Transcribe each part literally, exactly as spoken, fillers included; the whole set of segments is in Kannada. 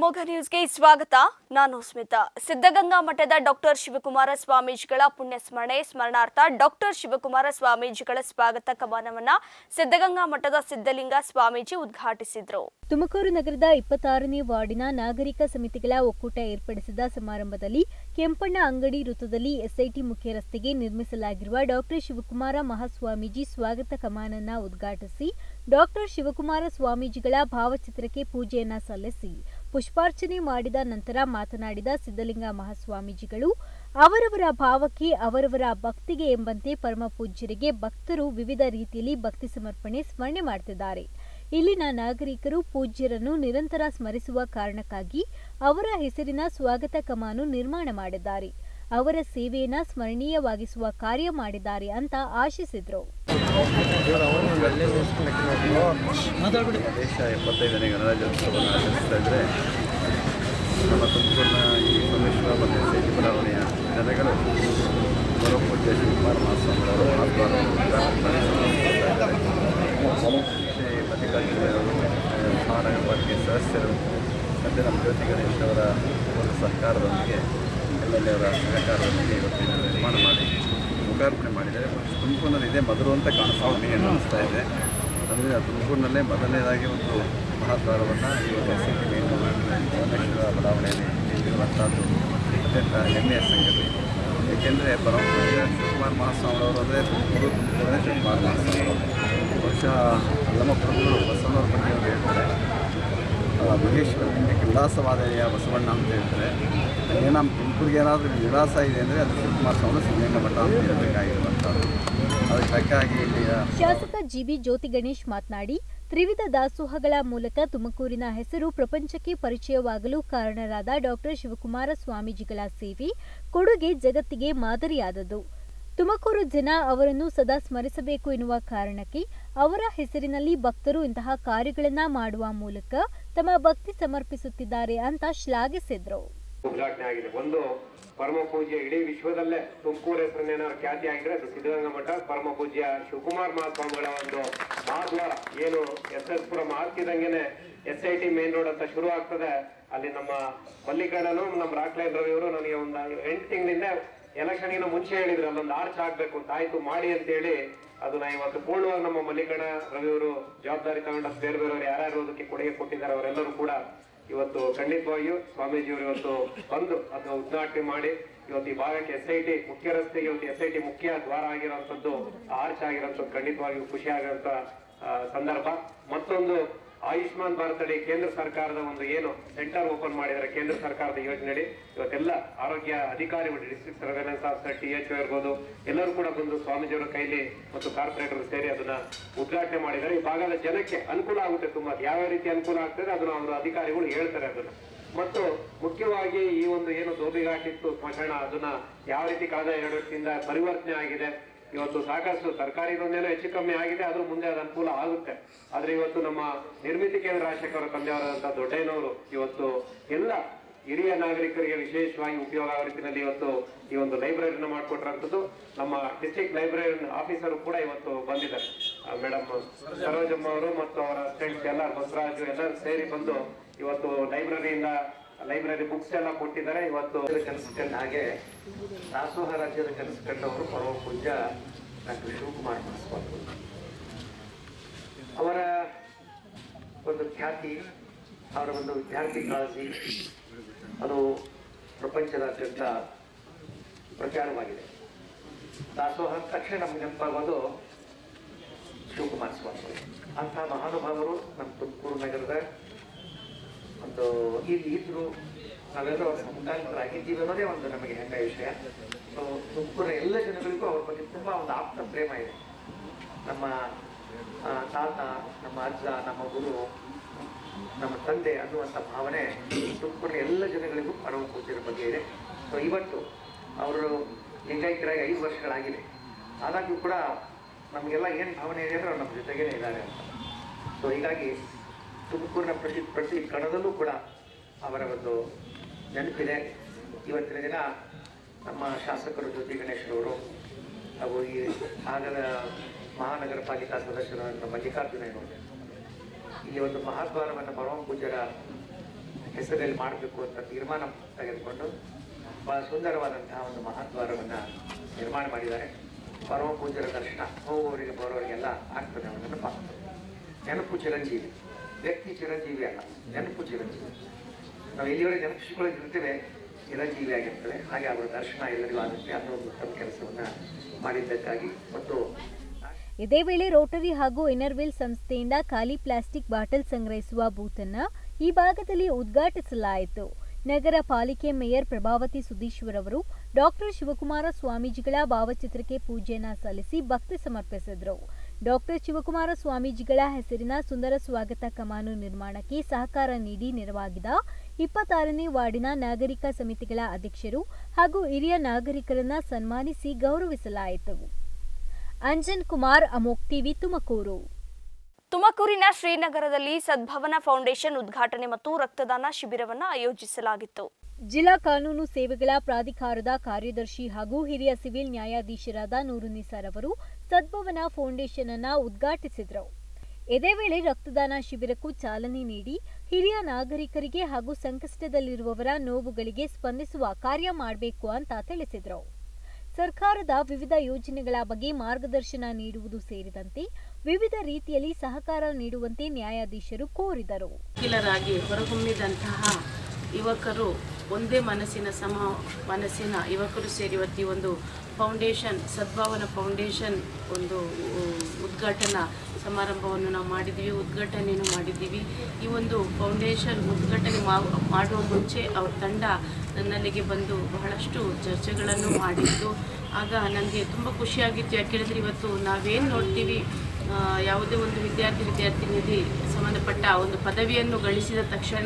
ಅಮೋಘ ನ್ಯೂಸ್ಗೆ ಸ್ವಾಗತ. ನಾನು ಸ್ಮಿತಾ. ಸಿದ್ಧಗಂಗಾ ಮಠದ ಡಾಕ್ಟರ್ ಶಿವಕುಮಾರ ಸ್ವಾಮೀಜಿಗಳ ಪುಣ್ಯ ಸ್ಮರಣೆ ಸ್ಮರಣಾರ್ಥ ಡಾಕ್ಟರ್ ಶಿವಕುಮಾರ ಸ್ವಾಮೀಜಿಗಳ ಸ್ವಾಗತ ಕಮಾನವನ್ನ ಸಿದ್ಧಗಂಗಾ ಮಠದ ಸಿದ್ಧಲಿಂಗ ಸ್ವಾಮೀಜಿ ಉದ್ಘಾಟಿಸಿದರು. ತುಮಕೂರು ನಗರದ ಇಪ್ಪತ್ತಾರನೇ ವಾರ್ಡಿನ ನಾಗರಿಕ ಸಮಿತಿಗಳ ಒಕ್ಕೂಟ ಏರ್ಪಡಿಸಿದ ಸಮಾರಂಭದಲ್ಲಿ ಕೆಂಪಣ್ಣ ಅಂಗಡಿ ವೃತ್ತದಲ್ಲಿ ಎಸ್ಐಟಿ ಮುಖ್ಯ ರಸ್ತೆಗೆ ನಿರ್ಮಿಸಲಾಗಿರುವ ಡಾಕ್ಟರ್ ಶಿವಕುಮಾರ ಮಹಾಸ್ವಾಮೀಜಿ ಸ್ವಾಗತ ಕಮಾನನ್ನ ಉದ್ಘಾಟಿಸಿ ಡಾಕ್ಟರ್ ಶಿವಕುಮಾರ ಸ್ವಾಮೀಜಿಗಳ ಭಾವಚಿತ್ರಕ್ಕೆ ಪೂಜೆಯನ್ನ ಸಲ್ಲಿಸಿ ಪುಷ್ಪಾರ್ಚನೆ ಮಾಡಿದ ನಂತರ ಮಾತನಾಡಿದ ಸಿದ್ಧಲಿಂಗ ಮಹಾಸ್ವಾಮೀಜಿಗಳು ಅವರವರ ಭಾವಕ್ಕೆ ಅವರವರ ಭಕ್ತಿಗೆ ಎಂಬಂತೆ ಪರಮ ಪೂಜ್ಯರಿಗೆ ಭಕ್ತರು ವಿವಿಧ ರೀತಿಯಲ್ಲಿ ಭಕ್ತಿ ಸಮರ್ಪಣೆ ಸ್ಮರಣೆ ಮಾಡುತ್ತಿದ್ದಾರೆ. ಇಲ್ಲಿನ ನಾಗರಿಕರು ಪೂಜ್ಯರನ್ನು ನಿರಂತರ ಸ್ಮರಿಸುವ ಕಾರಣಕ್ಕಾಗಿ ಅವರ ಹೆಸರಿನ ಸ್ವಾಗತ ಕಮಾನು ನಿರ್ಮಾಣ ಮಾಡಿದ್ದಾರೆ. ಅವರ ಸೇವೆಯನ್ನ ಸ್ಮರಣೀಯವಾಗಿಸುವ ಕಾರ್ಯ ಮಾಡಿದ್ದಾರೆ ಅಂತ ಆಶಿಸಿದರು. ದೇಶ ಎಪ್ಪತ್ತೈದನೇ ಗಣರಾಜ್ಯೋತ್ಸವವನ್ನು ಆಚರಿಸ್ತಾ ಇದ್ದರೆ ನಮ್ಮ ತುಮಕೂರಿನ ಈ ಸಮ್ಮೇಶ್ವರ ಮತ್ತು ಎಸ್ಐಟಿ ಬಡಾವಣೆಯ ಜನಗಳು ಪರಮಪೂಜ್ಯ ಶಿವಕುಮಾರ ಮಹಾಸ್ವಾಮಿಗಳವರು ಮಲ್ಲಿಕಾರ್ಜುನವರು ಮಹಾನಗರ ಪಾಲಿಕೆ ಸದಸ್ಯರು ಮತ್ತು ನಮ್ಮ ಜ್ಯೋತಿ ಗಣೇಶ್ ಅವರ ಒಂದು ಸಹಕಾರದೊಂದಿಗೆ ಎಮ್ ಎಲ್ ಎ ಅವರ ಸಹಕಾರದೊಂದಿಗೆ ಇವತ್ತಿನ ನಿರ್ಮಾಣ ಮಾಡಿ ಲೋಕಾರ್ಪಣೆ ಮಾಡಿದ್ದಾರೆ. ತುಮಕೂರಿನಲ್ಲಿ ಇದೇ ಮೊದಲು ಅಂತ ಕಾಣಿಸ್ತಾ ಏನು ಅನ್ನಿಸ್ತಾ ಇದೆ. ಅಂದರೆ ತುಮಕೂರಿನಲ್ಲೇ ಮೊದಲನೇದಾಗಿ ಒಂದು ಮಹಾದ್ವಾರವನ್ನು ಇವತ್ತು ಎಸ್ ಐ ಟಿ ಸೋಮೇಶ್ವರ ಬಡಾವಣೆಯಲ್ಲಿ ಇರುವಂಥದ್ದು ಅತ್ಯಂತ ಹೆಮ್ಮೆಯ ಸಂಗತಿ. ಏಕೆಂದರೆ ಪರಮಪೂಜ್ಯ ಶಿವಕುಮಾರ ಮಹಾಸ್ವಾಮಿಗಳವರು ಅಂದರೆ ತುಮಕೂರು ತುಮಕೂರೇ ಶಿವಕುಮಾರ ಮಹಾಸ್ವಾಮಿಗಳು. ಬಹುಶಃ ನಮ್ಮ ಪ್ರಭುಗಳು ಬಸವಣ್ಣವ್ರ ಬಗ್ಗೆ ಅವರು ಹೇಳ್ತಾರೆ, ಮಹೇಶ್ವರ ಲಿಂಗಕ್ಕೆ ವಿಳಾಸವಾದೆಯ ಬಸವಣ್ಣ ಅಂತ ಹೇಳ್ತಾರೆ. ಏನ ತುಮಕೂರಿಗೆ ಏನಾದರೂ ವಿಳಾಸ ಇದೆ ಅಂದರೆ ಅದು ಶಿವಕುಮಾರ ಸ್ವಾಮಿ ಸಿದ್ಧಗಂಗಾ ಮಠ ಅಂತ ಹೇಳಬೇಕಾಗಿರುವಂಥದ್ದು. ಅದಕ್ಕೆ ಬೇಕಾಗಿ ಇಲ್ಲಿ ಶಾಸಕ ಜಿಬಿ ಜ್ಯೋತಿ ಗಣೇಶ್ ಮಾತನಾಡಿ, ತ್ರಿವಿಧ ದಾಸೋಹಗಳ ಮೂಲಕ ತುಮಕೂರಿನ ಹೆಸರು ಪ್ರಪಂಚಕ್ಕೆ ಪರಿಚಯವಾಗಲು ಕಾರಣರಾದ ಡಾಕ್ಟರ್ ಶಿವಕುಮಾರ ಸ್ವಾಮೀಜಿಗಳ ಸೇವೆ ಕೊಡುಗೆ ಜಗತ್ತಿಗೆ ಮಾದರಿಯಾದದ್ದು. ತುಮಕೂರು ಜನ ಅವರನ್ನು ಸದಾ ಸ್ಮರಿಸಬೇಕು ಎನ್ನುವ ಕಾರಣಕ್ಕೆ ಅವರ ಹೆಸರಿನಲ್ಲಿ ಭಕ್ತರು ಇಂತಹ ಕಾರ್ಯಗಳನ್ನ ಮಾಡುವ ಮೂಲಕ ತಮ್ಮ ಭಕ್ತಿ ಸಮರ್ಪಿಸುತ್ತಿದ್ದಾರೆ ಅಂತ ಶ್ಲಾಘಿಸಿದ್ರು. ಉದ್ಘಾಟನೆ ಆಗಿದೆ. ಒಂದು ಪರಮ ಪೂಜ್ಯ ಇಡೀ ವಿಶ್ವದಲ್ಲೇ ತುಮಕೂರು ಹೆಸರನ್ನೇನಾದ್ರು ಖ್ಯಾತಿ ಆಗಿದ್ರೆ ಅದು ಸಿದ್ಧಗಂಗಾ ಮಠ ಪರಮ ಪೂಜ್ಯ ಶಿವಕುಮಾರ ಮಹಾಸ್ವಾಮಿಗಳ ಒಂದು ಮಹಾದ್ವಾರ ಏನು ಎಸ್ ಎಸ್ ಪುರ ಆಗ್ತಿದಂಗೆನೆ S I T main road ಅಂತ ಶುರು ಆಗ್ತದೆ. ಅಲ್ಲಿ ನಮ್ಮ ಮಲ್ಲಿಕಾರ್ಜುನರು ನಮ್ಮ ರಾಕ್ಲೈನ್ ರವಿಯವರು ನನಗೆ ಒಂದು ಎಂಟು ತಿಂಗಳಿಂದ ಎಲೆಕ್ಷನ್ಗಿನ ಮುಂಚೆ ಹೇಳಿದ್ರು ಅಲ್ಲೊಂದು ಆರ್ಚ್ ಆಗ್ಬೇಕು ಅಂತ. ಆಯ್ತು ಮಾಡಿ ಅಂತ ಹೇಳಿ ಅದನ್ನ ಇವತ್ತು ಪೂರ್ಣವಾಗಿ ನಮ್ಮ ಮಲ್ಲಿಕಾರ್ಜುನ ರವಿಯವರು ಜವಾಬ್ದಾರಿ ತಗೊಂಡ ಬೇರೆ ಬೇರೆಯವರು ಯಾರ್ಯಾರು ಅದಕ್ಕೆ ಕೊಡುಗೆ ಕೊಟ್ಟಿದ್ದಾರೆ ಅವರೆಲ್ಲರೂ ಕೂಡ ಇವತ್ತು ಖಂಡಿತವಾಗಿಯೂ ಸ್ವಾಮೀಜಿಯವರು ಇವತ್ತು ಬಂದು ಅದನ್ನ ಉದ್ಘಾಟನೆ ಮಾಡಿ ಇವತ್ತು ಈ ಭಾಗಕ್ಕೆ ಎಸ್ ಐ ಟಿ ಮುಖ್ಯ ರಸ್ತೆಗೆ ಇವತ್ತು ಎಸ್ ಐ ಟಿ ಮುಖ್ಯ ದ್ವಾರ ಆಗಿರುವಂತದ್ದು ಆರ್ಚ್ ಆಗಿರುವಂತದ್ದು ಖಂಡಿತವಾಗಿಯೂ ಖುಷಿ ಆಗುವಂತ ಸಂದರ್ಭ. ಮತ್ತೊಂದು ಆಯುಷ್ಮಾನ್ ಭಾರತ್ ಅಡಿ ಕೇಂದ್ರ ಸರ್ಕಾರದ ಒಂದು ಏನು ಸೆಂಟರ್ ಓಪನ್ ಮಾಡಿದರೆ ಕೇಂದ್ರ ಸರ್ಕಾರದ ಯೋಜನೆಯಡಿ ಇವತ್ತೆಲ್ಲ ಆರೋಗ್ಯ ಅಧಿಕಾರಿಗಳು district surveillance officer T H ಇರ್ಬೋದು ಎಲ್ಲರೂ ಕೂಡ ಬಂದು ಸ್ವಾಮೀಜಿಯವರ ಕೈಲಿ ಮತ್ತು ಕಾರ್ಪೊರೇಟರ್ ಸೇರಿ ಅದನ್ನ ಉದ್ಘಾಟನೆ ಮಾಡಿದ್ದಾರೆ. ಈ ಭಾಗದ ಜನಕ್ಕೆ ಅನುಕೂಲ ಆಗುತ್ತೆ. ತುಂಬಾ ಯಾವ ರೀತಿ ಅನುಕೂಲ ಆಗ್ತದೆ ಅದನ್ನು ಅವರು ಅಧಿಕಾರಿಗಳು ಹೇಳ್ತಾರೆ ಅದನ್ನ. ಮತ್ತು ಮುಖ್ಯವಾಗಿ ಈ ಒಂದು ಏನು ದೋಬಿಘಾಟಿತ್ತು ಸ್ಮಶಾನ ಅದನ್ನ ಯಾವ ರೀತಿ ಕಳೆದ ಎರಡು ವರ್ಷದಿಂದ ಪರಿವರ್ತನೆ ಆಗಿದೆ. ಇವತ್ತು ಸಾಕಷ್ಟು ಸರ್ಕಾರಿಗೊಂದೇನೋ ಹೆಚ್ಚು ಕಮ್ಮಿ ಆಗಿದೆ, ಆದ್ರೂ ಮುಂದೆ ಅದು ಅನುಕೂಲ ಆಗುತ್ತೆ. ಆದ್ರೆ ಇವತ್ತು ನಮ್ಮ ನಿರ್ಮಿತಿ ಕೇಂದ್ರ ರಾಜಶೇಖರ ತಂದೆಯವರಾದಂತಹ ದೊಡ್ಡಯ್ಯನವರು ಇವತ್ತು ಎಲ್ಲ ಹಿರಿಯ ನಾಗರಿಕರಿಗೆ ವಿಶೇಷವಾಗಿ ಉಪಯೋಗ ಆಗೋ ರೀತಿಯಲ್ಲಿ ಇವತ್ತು ಈ ಒಂದು ಲೈಬ್ರರಿನ ಮಾಡಿಕೊಟ್ಟಿರುವಂಥದ್ದು. ನಮ್ಮ ಡಿಸ್ಟ್ರಿಕ್ಟ್ ಲೈಬ್ರರಿ ಆಫೀಸರ್ ಕೂಡ ಇವತ್ತು ಬಂದಿದ್ದಾರೆ. ಮೇಡಮ್ ಸರೋಜಮ್ಮ ಅವರು ಮತ್ತು ಅವರ ಫ್ರೆಂಡ್ಸ್ ಎಲ್ಲ ಬಸವರಾಜು ಎಲ್ಲರೂ ಸೇರಿ ಬಂದು ಇವತ್ತು ಲೈಬ್ರರಿಯಿಂದ ಲೈಬ್ರರಿ ಬುಕ್ಸ್ ಎಲ್ಲ ಕೊಟ್ಟಿದ್ದಾರೆ. ಇವತ್ತು ಕನಸು ಕಂಡ ಹಾಗೆ ದಾಸೋಹ ರಾಜ್ಯದ ಕನಸು ಕಂಡವರು ಪರಮ ಪೂಜ್ಯ ಡಾಕ್ಟರ್ ಶಿವಕುಮಾರ ಮಹಾಸ್ವಾಮಿ. ಅವರ ಒಂದು ಖ್ಯಾತಿ, ಅವರ ಒಂದು ವಿದ್ಯಾರ್ಥಿ ಕಾಳಜಿ ಅದು ಪ್ರಪಂಚದಾದ್ಯಂತ ಪ್ರಚಾರವಾಗಿದೆ. ದಾಸೋಹ ತಕ್ಷಣ ನಮ್ಗೆ ನೆನಪಾಗೋದು ಶಿವಕುಮಾರ ಸ್ವಾಮಿ. ಅಂಥ ಮಹಾನುಭಾವರು ನಮ್ಮ ತುಮಕೂರು ನಗರದ ಒಂದು ಇಲ್ಲಿ ಇದ್ರು ನಾವೆಲ್ಲರೂ ಅವ್ರ ಸಮುದಾಯರಾಗಿದ್ದೀವಿ ಅನ್ನೋದೇ ಒಂದು ನಮಗೆ ಹೆಮ್ಮೆಯ ವಿಷಯ. ಸೊ ತುಮಕೂರಿನ ಎಲ್ಲ ಜನಗಳಿಗೂ ಅವ್ರ ಬಗ್ಗೆ ತುಂಬ ಒಂದು ಆಪ್ತ ಪ್ರೇಮ ಇದೆ. ನಮ್ಮ ತಾತ, ನಮ್ಮ ಅಜ್ಜ, ನಮ್ಮ ಗುರು, ನಮ್ಮ ತಂದೆ ಅನ್ನುವಂಥ ಭಾವನೆ ತುಮಕೂರಿನ ಎಲ್ಲ ಜನಗಳಿಗೂ ಪರಮ ಪೂಜ್ಯರ ಬಗ್ಗೆ ಇದೆ. ಸೊ ಇವತ್ತು ಅವರು ಲಿಂಗೈಕ್ಯರಾಗಿ ಐದು ವರ್ಷಗಳಾಗಿದೆ. ಆದಾಗ್ಯೂ ಕೂಡ ನಮಗೆಲ್ಲ ಏನು ಭಾವನೆ ಇದೆ ಅಂದರೆ ಅವ್ರು ನಮ್ಮ ಜೊತೆಗೇ ಇದ್ದಾರೆ ಅಂತ. ಸೊ ಹೀಗಾಗಿ ತುಮಕೂರಿನ ಪ್ರತಿ ಪ್ರತಿ ಕಣದಲ್ಲೂ ಕೂಡ ಅವರ ಒಂದು ನೆನಪಿದೆ. ಇವತ್ತಿನ ದಿನ ನಮ್ಮ ಶಾಸಕರು ಜ್ಯೋತಿ ಗಣೇಶ್ರವರು ಹಾಗೂ ಈ ಆಗದ ಮಹಾನಗರ ಪಾಲಿಕಾ ಸದಸ್ಯರಾದ ಮಲ್ಲಿಕಾರ್ಜುನವರು ಇಲ್ಲಿ ಒಂದು ಮಹಾದ್ವಾರವನ್ನು ಪರಮ ಪೂಜ್ಯರ ಹೆಸರಲ್ಲಿ ಮಾಡಬೇಕು ಅಂತ ತೀರ್ಮಾನ ತೆಗೆದುಕೊಂಡು ಬಹಳ ಸುಂದರವಾದಂತಹ ಒಂದು ಮಹಾದ್ವಾರವನ್ನು ನಿರ್ಮಾಣ ಮಾಡಿದ್ದಾರೆ. ಪರಮ ಪೂಜ್ಯರ ದರ್ಶನ ಹೋಗುವವರಿಗೆ ಬರೋರಿಗೆಲ್ಲ ಆಗ್ತದೆ. ಅವನ ನೆನಪಾಗ್ತದೆ. ನೆನಪು ಚಿರಂಜೀವಿ, ವ್ಯಕ್ತಿ ಚಿರಂಜೀವಿ ಅಲ್ಲ, ನೆನಪು ಚಿರಂಜೀವಿ. ನಾವು ಎಲ್ಲಿವರೆಗೆ ನೆನಪಿಸಿಕೊಳ್ಳಿರ್ತೇವೆ ಚಿರಂಜೀವಿ ಆಗಿರ್ತದೆ. ಹಾಗೆ ಅವರ ದರ್ಶನ ಎಲ್ಲರಿಗೂ ಆಗುತ್ತೆ ಅನ್ನೋ ಒಂದು ಉತ್ತಮ ಕೆಲಸವನ್ನು ಮಾಡಿದ್ದಕ್ಕಾಗಿ ಮತ್ತು ಇದೇ ವೇಳೆ ರೋಟರಿ ಹಾಗೂ ಇನ್ನರ್ವಿಲ್ ಸಂಸ್ಥೆಯಿಂದ ಖಾಲಿ ಪ್ಲಾಸ್ಟಿಕ್ ಬಾಟಲ್ ಸಂಗ್ರಹಿಸುವ ಬೂತ್ ಅನ್ನು ಈ ಭಾಗದಲ್ಲಿ ಉದ್ಘಾಟಿಸಲಾಯಿತು. ನಗರ ಪಾಲಿಕೆ ಮೇಯರ್ ಪ್ರಭಾವತಿ ಸುಧೀಶ್ವರ್ ಅವರು ಡಾಕ್ಟರ್ ಶಿವಕುಮಾರ ಸ್ವಾಮೀಜಿಗಳ ಭಾವಚಿತ್ರಕ್ಕೆ ಪೂಜೆಯನ್ನ ಸಲ್ಲಿಸಿ ಭಕ್ತಿ ಸಮರ್ಪಿಸಿದರು. ಡಾಕ್ಟರ್ ಶಿವಕುಮಾರ ಸ್ವಾಮೀಜಿಗಳ ಹೆಸರಿನ ಸುಂದರ ಸ್ವಾಗತ ಕಮಾನು ನಿರ್ಮಾಣಕ್ಕೆ ಸಹಕಾರ ನೀಡಿ ನೆರವಾಗಿದ್ದ ಇಪ್ಪತ್ತಾರನೇ ವಾರ್ಡಿನ ನಾಗರಿಕ ಸಮಿತಿಗಳ ಅಧ್ಯಕ್ಷರು ಹಾಗೂ ಹಿರಿಯ ನಾಗರಿಕರನ್ನ ಸನ್ಮಾನಿಸಿ ಗೌರವಿಸಲಾಯಿತು. ಅಂಜನ್ ಕುಮಾರ್, ಅಮೋಕ್ ಟಿವಿ, ತುಮಕೂರು. ತುಮಕೂರಿನ ಶ್ರೀನಗರದಲ್ಲಿ ಸದ್ಭವನ ಫೌಂಡೇಶನ್ ಉದ್ಘಾಟನೆ ಮತ್ತು ರಕ್ತದಾನ ಶಿಬಿರವನ್ನು ಆಯೋಜಿಸಲಾಗಿತ್ತು. ಜಿಲ್ಲಾ ಕಾನೂನು ಸೇವೆಗಳ ಪ್ರಾಧಿಕಾರದ ಕಾರ್ಯದರ್ಶಿ ಹಾಗೂ ಹಿರಿಯ ಸಿವಿಲ್ ನ್ಯಾಯಾಧೀಶರಾದ ನೂರುನಿಸಾರ್ ಅವರು ಸದ್ಭವನ ಫೌಂಡೇಶನ್ ಅನ್ನು ಉದ್ಘಾಟಿಸಿದರು. ಇದೇ ವೇಳೆ ರಕ್ತದಾನ ಶಿಬಿರಕ್ಕೂ ಚಾಲನೆ ನೀಡಿ ಹಿರಿಯ ನಾಗರಿಕರಿಗೆ ಹಾಗೂ ಸಂಕಷ್ಟದಲ್ಲಿರುವವರ ನೋವುಗಳಿಗೆ ಸ್ಪಂದಿಸುವ ಕಾರ್ಯ ಮಾಡಬೇಕು ಅಂತ ತಿಳಿಸಿದರು. ಸರ್ಕಾರದ ವಿವಿಧ ಯೋಜನೆಗಳ ಬಗ್ಗೆ ಮಾರ್ಗದರ್ಶನ ನೀಡುವುದು ಸೇರಿದಂತೆ ವಿವಿಧ ರೀತಿಯಲ್ಲಿ ಸಹಕಾರ ನೀಡುವಂತೆ ನ್ಯಾಯಾಧೀಶರು ಕೋರಿದರು. ವಕೀಲರಾಗಿ ಹೊರಹೊಮ್ಮಿದಂತಹ ಯುವಕರು ಒಂದೇ ಮನಸ್ಸಿನ ಸಮ ಮನಸ್ಸಿನ ಯುವಕರು ಸೇರಿ ಇವತ್ತು ಒಂದು ಫೌಂಡೇಶನ್ ಸದ್ಭಾವನ ಫೌಂಡೇಶನ್ ಒಂದು ಉದ್ಘಾಟನಾ ಸಮಾರಂಭವನ್ನು ನಾವು ಮಾಡಿದ್ದೀವಿ, ಉದ್ಘಾಟನೆಯನ್ನು ಮಾಡಿದ್ದೀವಿ. ಈ ಒಂದು ಫೌಂಡೇಶನ್ ಉದ್ಘಾಟನೆ ಮಾಡುವ ಮುಂಚೆ ಅವ್ರ ತಂಡ ನನ್ನಲ್ಲಿಗೆ ಬಂದು ಬಹಳಷ್ಟು ಚರ್ಚೆಗಳನ್ನು ಮಾಡಿದ್ದು. ಆಗ ನನಗೆ ತುಂಬ ಖುಷಿಯಾಗಿತ್ತು. ಯಾಕೆ ಹೇಳಿದರೆ ಇವತ್ತು ನಾವೇನು ನೋಡ್ತೀವಿ, ಯಾವುದೇ ಒಂದು ವಿದ್ಯಾರ್ಥಿ ವಿದ್ಯಾರ್ಥಿನಿಗೆ ಸಂಬಂಧಪಟ್ಟ ಒಂದು ಪದವಿಯನ್ನು ಗಳಿಸಿದ ತಕ್ಷಣ,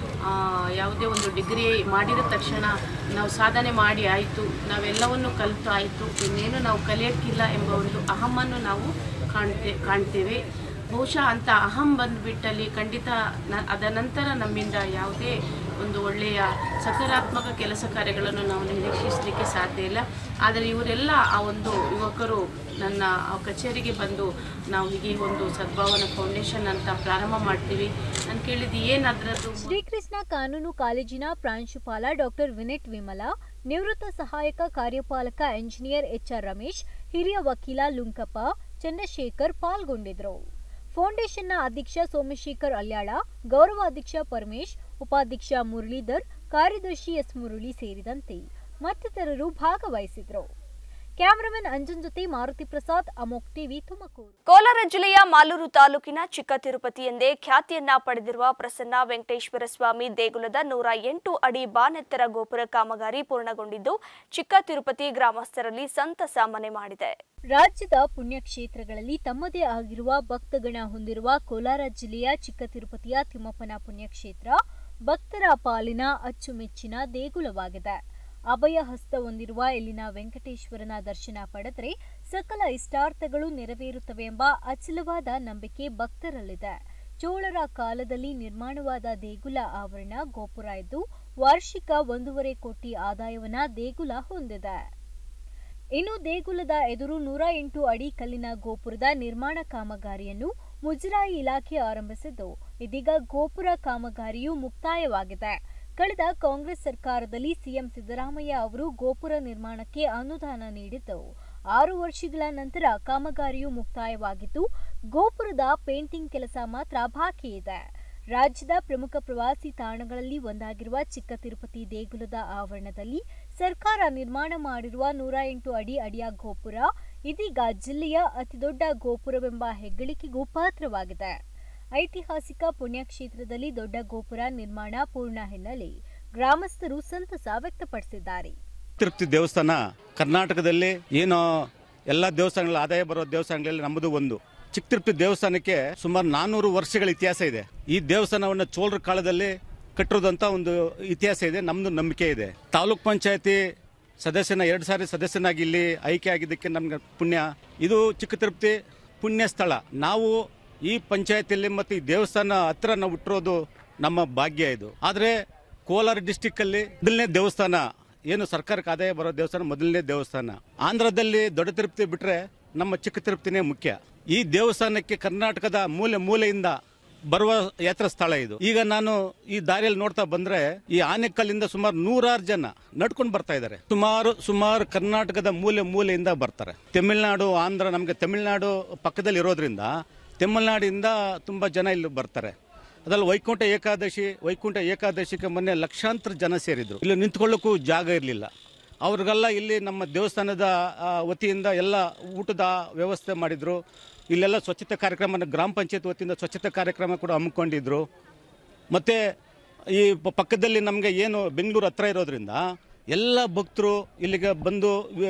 ಯಾವುದೇ ಒಂದು ಡಿಗ್ರಿ ಮಾಡಿದ ತಕ್ಷಣ ನಾವು ಸಾಧನೆ ಮಾಡಿ ಆಯಿತು, ನಾವೆಲ್ಲವನ್ನು ಕಲಿತು ಆಯಿತು, ಇನ್ನೇನು ನಾವು ಕಲಿಯೋಕ್ಕಿಲ್ಲ ಎಂಬ ಒಂದು ಅಹಮ್ಮನ್ನು ನಾವು ಕಾಣ್ತೇ ಕಾಣ್ತೇವೆ ಬಹುಶಃ ಅಂಥ ಅಹಂ ಬಂದುಬಿಟ್ಟಲ್ಲಿ ಖಂಡಿತ ನ ಅದ ನಂತರ ನಮ್ಮಿಂದ ಯಾವುದೇ ಒಂದು ಒಳ್ಳೆಯ ಸಕಾರಾತ್ಮಕ ಕೆಲಸ ಕಾರ್ಯಗಳನ್ನು ನಾವು ನಿರೀಕ್ಷಿಸಲಿಕ್ಕೆ ಸಾಧ್ಯ ಇಲ್ಲ. ಆದರೆ ಇವರೆಲ್ಲ ಆ ಒಂದು ಯುವಕರು ನನ್ನ ಕಚೇರಿಗೆ ಬಂದು ನಾವು ಹೀಗೆ ಒಂದು ಸದ್ಭಾವನ ಫೌಂಡೇಶನ್ ಅಂತ ಪ್ರಾರಂಭ ಮಾಡ್ತೀವಿ ನಾನು ಕೇಳಿದ್ದು ಏನಾದ್ರದ್ದು. ಶ್ರೀಕೃಷ್ಣ ಕಾನೂನು ಕಾಲೇಜಿನ ಪ್ರಾಂಶುಪಾಲ ಡಾಕ್ಟರ್ ವಿನೆಟ್ ವಿಮಲಾ, ನಿವೃತ್ತ ಸಹಾಯಕ ಕಾರ್ಯಪಾಲಕ ಎಂಜಿನಿಯರ್ ಎಚ್ ಆರ್ ರಮೇಶ್, ಹಿರಿಯ ವಕೀಲ ಲುಂಕಪ್ಪ ಚಂದ್ರಶೇಖರ್ ಪಾಲ್ಗೊಂಡಿದ್ದರು. ಫೌಂಡೇಶನ್ನ ಅಧ್ಯಕ್ಷ ಸೋಮಶೇಖರ್ ಅಲ್ಯಾಳ, ಗೌರವ ಅಧ್ಯಕ್ಷ ಪರಮೇಶ್, ಉಪಾಧ್ಯಕ್ಷ ಮುರಳೀಧರ್, ಕಾರ್ಯದರ್ಶಿ ಎಸ್ ಮುರಳಿ ಸೇರಿದಂತೆ ಮತ್ತಿತರರು ಭಾಗವಹಿಸಿದರು. ಕ್ಯಾಮರಾಮನ್ ಅಂಜನ್ ಜೊತೆ ಮಾರುತಿ ಪ್ರಸಾದ್, ಅಮೋಕ್ ಟಿವಿ, ತುಮಕೂರು. ಕೋಲಾರ ಜಿಲ್ಲೆಯ ಮಾಲೂರು ತಾಲೂಕಿನ ಚಿಕ್ಕ ತಿರುಪತಿ ಎಂದೇ ಖ್ಯಾತಿಯನ್ನ ಪಡೆದಿರುವ ಪ್ರಸನ್ನ ವೆಂಕಟೇಶ್ವರ ಸ್ವಾಮಿ ದೇಗುಲದ ನೂರ ಎಂಟು ಅಡಿ ಬಾನೆತ್ತರ ಗೋಪುರ ಕಾಮಗಾರಿ ಪೂರ್ಣಗೊಂಡಿದ್ದು ಚಿಕ್ಕ ತಿರುಪತಿ ಗ್ರಾಮಸ್ಥರಲ್ಲಿ ಸಂತಸ ಮನೆ ಮಾಡಿದೆ. ರಾಜ್ಯದ ಪುಣ್ಯಕ್ಷೇತ್ರಗಳಲ್ಲಿ ತಮ್ಮದೇ ಆಗಿರುವ ಭಕ್ತಗಣ ಹೊಂದಿರುವ ಕೋಲಾರ ಜಿಲ್ಲೆಯ ಚಿಕ್ಕ ತಿರುಪತಿಯ ತಿಮ್ಮಪ್ಪನ ಪುಣ್ಯಕ್ಷೇತ್ರ ಭಕ್ತರ ಪಾಲಿನ ಅಚ್ಚುಮೆಚ್ಚಿನ ದೇಗುಲವಾಗಿದೆ. ಅಭಯ ಹಸ್ತ ಹೊಂದಿರುವ ಇಲ್ಲಿನ ವೆಂಕಟೇಶ್ವರನ ದರ್ಶನ ಪಡೆದರೆ ಸಕಲ ಇಷ್ಟಾರ್ಥಗಳು ನೆರವೇರುತ್ತವೆ ಎಂಬ ಅಚಲವಾದ ನಂಬಿಕೆ ಭಕ್ತರಲ್ಲಿದೆ. ಚೋಳರ ಕಾಲದಲ್ಲಿ ನಿರ್ಮಾಣವಾದ ದೇಗುಲ ಆವರಣ ಗೋಪುರ ಇದ್ದು ವಾರ್ಷಿಕ ಒಂದೂವರೆ ಕೋಟಿ ಆದಾಯವನ್ನ ದೇಗುಲ ಹೊಂದಿದೆ. ಇನ್ನು ದೇಗುಲದ ಎದುರು ನೂರ ಎಂಟು ಅಡಿ ಕಲ್ಲಿನ ಗೋಪುರದ ನಿರ್ಮಾಣ ಕಾಮಗಾರಿಯನ್ನು ಮುಜರಾಯಿ ಇಲಾಖೆ ಆರಂಭಿಸಿದ್ದು ಇದೀಗ ಗೋಪುರ ಕಾಮಗಾರಿಯು ಮುಕ್ತಾಯವಾಗಿದೆ. ಕಳೆದ ಕಾಂಗ್ರೆಸ್ ಸರ್ಕಾರದಲ್ಲಿ ಸಿಎಂ ಸಿದ್ದರಾಮಯ್ಯ ಅವರು ಗೋಪುರ ನಿರ್ಮಾಣಕ್ಕೆ ಅನುದಾನ ನೀಡಿದ್ದು ಆರು ವರ್ಷಗಳ ನಂತರ ಕಾಮಗಾರಿಯು ಮುಕ್ತಾಯವಾಗಿದ್ದು ಗೋಪುರದ ಪೇಂಟಿಂಗ್ ಕೆಲಸ ಮಾತ್ರ ಬಾಕಿ ಇದೆ. ರಾಜ್ಯದ ಪ್ರಮುಖ ಪ್ರವಾಸಿ ತಾಣಗಳಲ್ಲಿ ಒಂದಾಗಿರುವ ಚಿಕ್ಕ ತಿರುಪತಿ ದೇಗುಲದ ಆವರಣದಲ್ಲಿ ಸರ್ಕಾರ ನಿರ್ಮಾಣ ಮಾಡಿರುವ ನೂರ ಎಂಟು ಅಡಿ ಅಡಿಯ ಗೋಪುರ ಇದೀಗ ಜಿಲ್ಲೆಯ ಅತಿದೊಡ್ಡ ಗೋಪುರವೆಂಬ ಹೆಗ್ಗಳಿಕೆಗೂ ಪಾತ್ರವಾಗಿದೆ. ಐತಿಹಾಸಿಕ ಪುಣ್ಯಕ್ಷೇತ್ರದಲ್ಲಿ ದೊಡ್ಡ ಗೋಪುರ ನಿರ್ಮಾಣ ಪೂರ್ಣ ಹಿನ್ನೆಲೆ ಗ್ರಾಮಸ್ಥರು ಸಂತಸ ವ್ಯಕ್ತಪಡಿಸಿದ್ದಾರೆ. ತಿರುಪತಿ ದೇವಸ್ಥಾನ ಕರ್ನಾಟಕದಲ್ಲಿ ಏನೋ ಎಲ್ಲ ದೇವಸ್ಥಾನಗಳ ಆದಾಯ ಬರೋ ದೇವಸ್ಥಾನಗಳಲ್ಲಿ ನಮ್ಮದು ಒಂದು. ಚಿಕ್ಕ ತಿರುಪತಿ ದೇವಸ್ಥಾನಕ್ಕೆ ಸುಮಾರು ನಾನ್ನೂರು ವರ್ಷಗಳ ಇತಿಹಾಸ ಇದೆ. ಈ ದೇವಸ್ಥಾನವನ್ನು ಚೋಳರ ಕಾಲದಲ್ಲಿ ಕಟ್ಟಿರೋದಂತ ಒಂದು ಇತಿಹಾಸ ಇದೆ, ನಮ್ದು ನಂಬಿಕೆ ಇದೆ. ತಾಲೂಕ್ ಪಂಚಾಯತಿ ಸದಸ್ಯನ ಎರಡು ಸಾರಿ ಸದಸ್ಯನಾಗಿ ಇಲ್ಲಿ ಆಯ್ಕೆ ಆಗಿದ್ದಕ್ಕೆ ನಮ್ಗೆ ಪುಣ್ಯ. ಇದು ಚಿಕ್ಕ ತಿರುಪತಿ ಪುಣ್ಯ ಸ್ಥಳ. ನಾವು ಈ ಪಂಚಾಯತಿಯಲ್ಲಿ ಮತ್ತು ಈ ದೇವಸ್ಥಾನ ಹತ್ರ ನಾವು ಹುಟ್ಟಿರೋದು ನಮ್ಮ ಭಾಗ್ಯ ಇದು. ಆದರೆ ಕೋಲಾರ ಡಿಸ್ಟಿಕ್ ಅಲ್ಲಿ ಮೊದಲನೇ ದೇವಸ್ಥಾನ ಏನು ಸರ್ಕಾರಕ್ಕೆ ಆದಾಯ ಬರೋ ದೇವಸ್ಥಾನ ಮೊದಲನೇ ದೇವಸ್ಥಾನ. ಆಂಧ್ರದಲ್ಲಿ ದೊಡ್ಡ ತಿರುಪತಿ ಬಿಟ್ರೆ ನಮ್ಮ ಚಿಕ್ಕ ತಿರುಪತಿನೇ ಮುಖ್ಯ. ಈ ದೇವಸ್ಥಾನಕ್ಕೆ ಕರ್ನಾಟಕದ ಮೂಲೆ ಮೂಲೆಯಿಂದ ಬರುವ ಯಾತ್ರಾ ಸ್ಥಳ ಇದು. ಈಗ ನಾನು ಈ ದಾರಿಯಲ್ಲಿ ನೋಡ್ತಾ ಬಂದ್ರೆ ಈ ಆನೆಕಲ್ಲಿಂದ ಸುಮಾರು ನೂರಾರು ಜನ ನಡ್ಕೊಂಡು ಬರ್ತಾ ಇದ್ದಾರೆ. ಸುಮಾರು ಸುಮಾರು ಕರ್ನಾಟಕದ ಮೂಲೆ ಮೂಲೆಯಿಂದ ಬರ್ತಾರೆ. ತಮಿಳುನಾಡು, ಆಂಧ್ರ, ನಮಗೆ ತಮಿಳುನಾಡು ಪಕ್ಕದಲ್ಲಿ ಇರೋದ್ರಿಂದ ತಮಿಳುನಾಡಿಂದ ತುಂಬಾ ಜನ ಇಲ್ಲಿ ಬರ್ತಾರೆ. ಅದ್ರಲ್ಲಿ ವೈಕುಂಠ ಏಕಾದಶಿ ವೈಕುಂಠ ಏಕಾದಶಿಗೆ ಮೊನ್ನೆ ಲಕ್ಷಾಂತರ ಜನ ಸೇರಿದ್ರು. ಇಲ್ಲಿ ನಿಂತ್ಕೊಳ್ಳೋಕ್ಕೂ ಜಾಗ ಇರಲಿಲ್ಲ. ಅವ್ರಿಗೆಲ್ಲ ಇಲ್ಲಿ ನಮ್ಮ ದೇವಸ್ಥಾನದ ವತಿಯಿಂದ ಎಲ್ಲ ಊಟದ ವ್ಯವಸ್ಥೆ ಮಾಡಿದ್ರು. ಇಲ್ಲೆಲ್ಲ ಸ್ವಚ್ಛತೆ ಕಾರ್ಯಕ್ರಮ, ಗ್ರಾಮ ಪಂಚಾಯತ್ ವತಿಯಿಂದ ಸ್ವಚ್ಛತೆ ಕಾರ್ಯಕ್ರಮ ಕೂಡ ಹಮ್ಮಿಕೊಂಡಿದ್ರು. ಮತ್ತು ಈ ಪಕ್ಕದಲ್ಲಿ ನಮಗೆ ಏನು ಬೆಂಗಳೂರು ಹತ್ರ ಇರೋದ್ರಿಂದ ಎಲ್ಲ ಭಕ್ತರು ಇಲ್ಲಿಗೆ ಬಂದು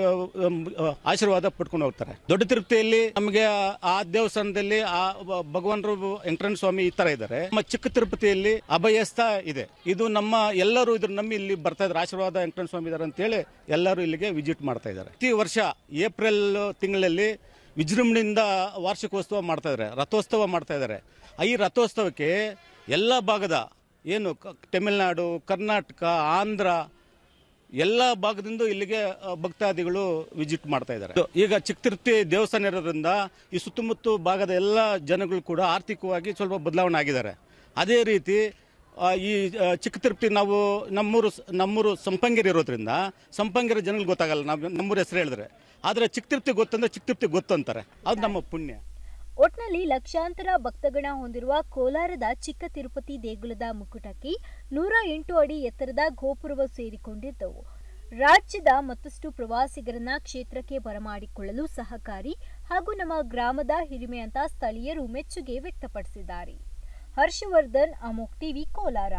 ಆಶೀರ್ವಾದ ಪಡ್ಕೊಂಡು ಹೋಗ್ತಾರೆ. ದೊಡ್ಡ ತಿರುಪತಿಯಲ್ಲಿ ನಮಗೆ ಆ ದೇವಸ್ಥಾನದಲ್ಲಿ ಆ ಭಗವಾನರು ವೆಂಕಟರಮಣ ಸ್ವಾಮಿ ಈ ತರ ಇದ್ದಾರೆ. ನಮ್ಮ ಚಿಕ್ಕ ತಿರುಪತಿಯಲ್ಲಿ ಅಭಯಸ್ಥ ಇದೆ. ಇದು ನಮ್ಮ ಎಲ್ಲರೂ ಇದ್ರ ನಂಬಿ ಇಲ್ಲಿ ಬರ್ತಾ ಇದ್ದಾರೆ. ಆಶೀರ್ವಾದ ವೆಂಕಟರಮಣ ಸ್ವಾಮಿ ಇದ್ದಾರೆ ಅಂತ ಹೇಳಿ ಎಲ್ಲರೂ ಇಲ್ಲಿಗೆ ವಿಸಿಟ್ ಮಾಡ್ತಾ ಇದ್ದಾರೆ. ಪ್ರತಿ ವರ್ಷ ಏಪ್ರಿಲ್ ತಿಂಗಳಲ್ಲಿ ವಿಜೃಂಭಣೆಯಿಂದ ವಾರ್ಷಿಕೋತ್ಸವ ಮಾಡ್ತಾ ಇದ್ದಾರೆ, ರಥೋತ್ಸವ ಮಾಡ್ತಾ ಇದ್ದಾರೆ. ಈ ರಥೋತ್ಸವಕ್ಕೆ ಎಲ್ಲ ಭಾಗದ ಏನು ತಮಿಳುನಾಡು, ಕರ್ನಾಟಕ, ಆಂಧ್ರ ಎಲ್ಲ ಭಾಗದಿಂದ ಇಲ್ಲಿಗೆ ಭಕ್ತಾದಿಗಳು ವಿಸಿಟ್ ಮಾಡ್ತಾ ಇದ್ದಾರೆ. ಈಗ ಚಿಕ್ಕ ತಿರುಪತಿ ದೇವಸ್ಥಾನ ಇರೋದ್ರಿಂದ ಈ ಸುತ್ತಮುತ್ತ ಭಾಗದ ಎಲ್ಲ ಜನಗಳು ಕೂಡ ಆರ್ಥಿಕವಾಗಿ ಸ್ವಲ್ಪ ಬದಲಾವಣೆ ಆಗಿದ್ದಾರೆ. ಅದೇ ರೀತಿ ಈ ಚಿಕ್ಕ ತಿರುಪತಿ ನಾವು ನಮ್ಮೂರು ನಮ್ಮೂರು ಸಂಪಂಗಿರಿ ಇರೋದ್ರಿಂದ ಸಂಪಂಗಿರಿ ಜನಗಳು ಗೊತ್ತಾಗಲ್ಲ ನಾವು ನಮ್ಮೂರ ಹೆಸರು ಹೇಳಿದ್ರೆ. ಆದರೆ ಚಿಕ್ಕ ತಿರುಪತಿ ಗೊತ್ತಂದ್ರೆ ಚಿಕ್ಕ ತಿರುಪತಿ ಗೊತ್ತು ಅಂತಾರೆ. ಅದು ನಮ್ಮ ಪುಣ್ಯ. ಒಟ್ನಲ್ಲಿ ಲಕ್ಷಾಂತರ ಭಕ್ತಗಣ ಹೊಂದಿರುವ ಕೋಲಾರದ ಚಿಕ್ಕ ತಿರುಪತಿ ದೇಗುಲದ ಮುಕುಟಕ್ಕೆ ನೂರ ಎಂಟು ಅಡಿ ಎತ್ತರದ ಗೋಪುರವು ಸೇರಿಕೊಂಡಿದ್ದವು. ರಾಜ್ಯದ ಮತ್ತಷ್ಟು ಪ್ರವಾಸಿಗರನ್ನ ಕ್ಷೇತ್ರಕ್ಕೆ ಬರಮಾಡಿಕೊಳ್ಳಲು ಸಹಕಾರಿ ಹಾಗೂ ನಮ್ಮ ಗ್ರಾಮದ ಹಿರಿಮೆ ಅಂತ ಸ್ಥಳೀಯರು ಮೆಚ್ಚುಗೆ ವ್ಯಕ್ತಪಡಿಸಿದ್ದಾರೆ. ಹರ್ಷವರ್ಧನ್, ಅಮೋಕ್ ಟಿವಿ, ಕೋಲಾರ.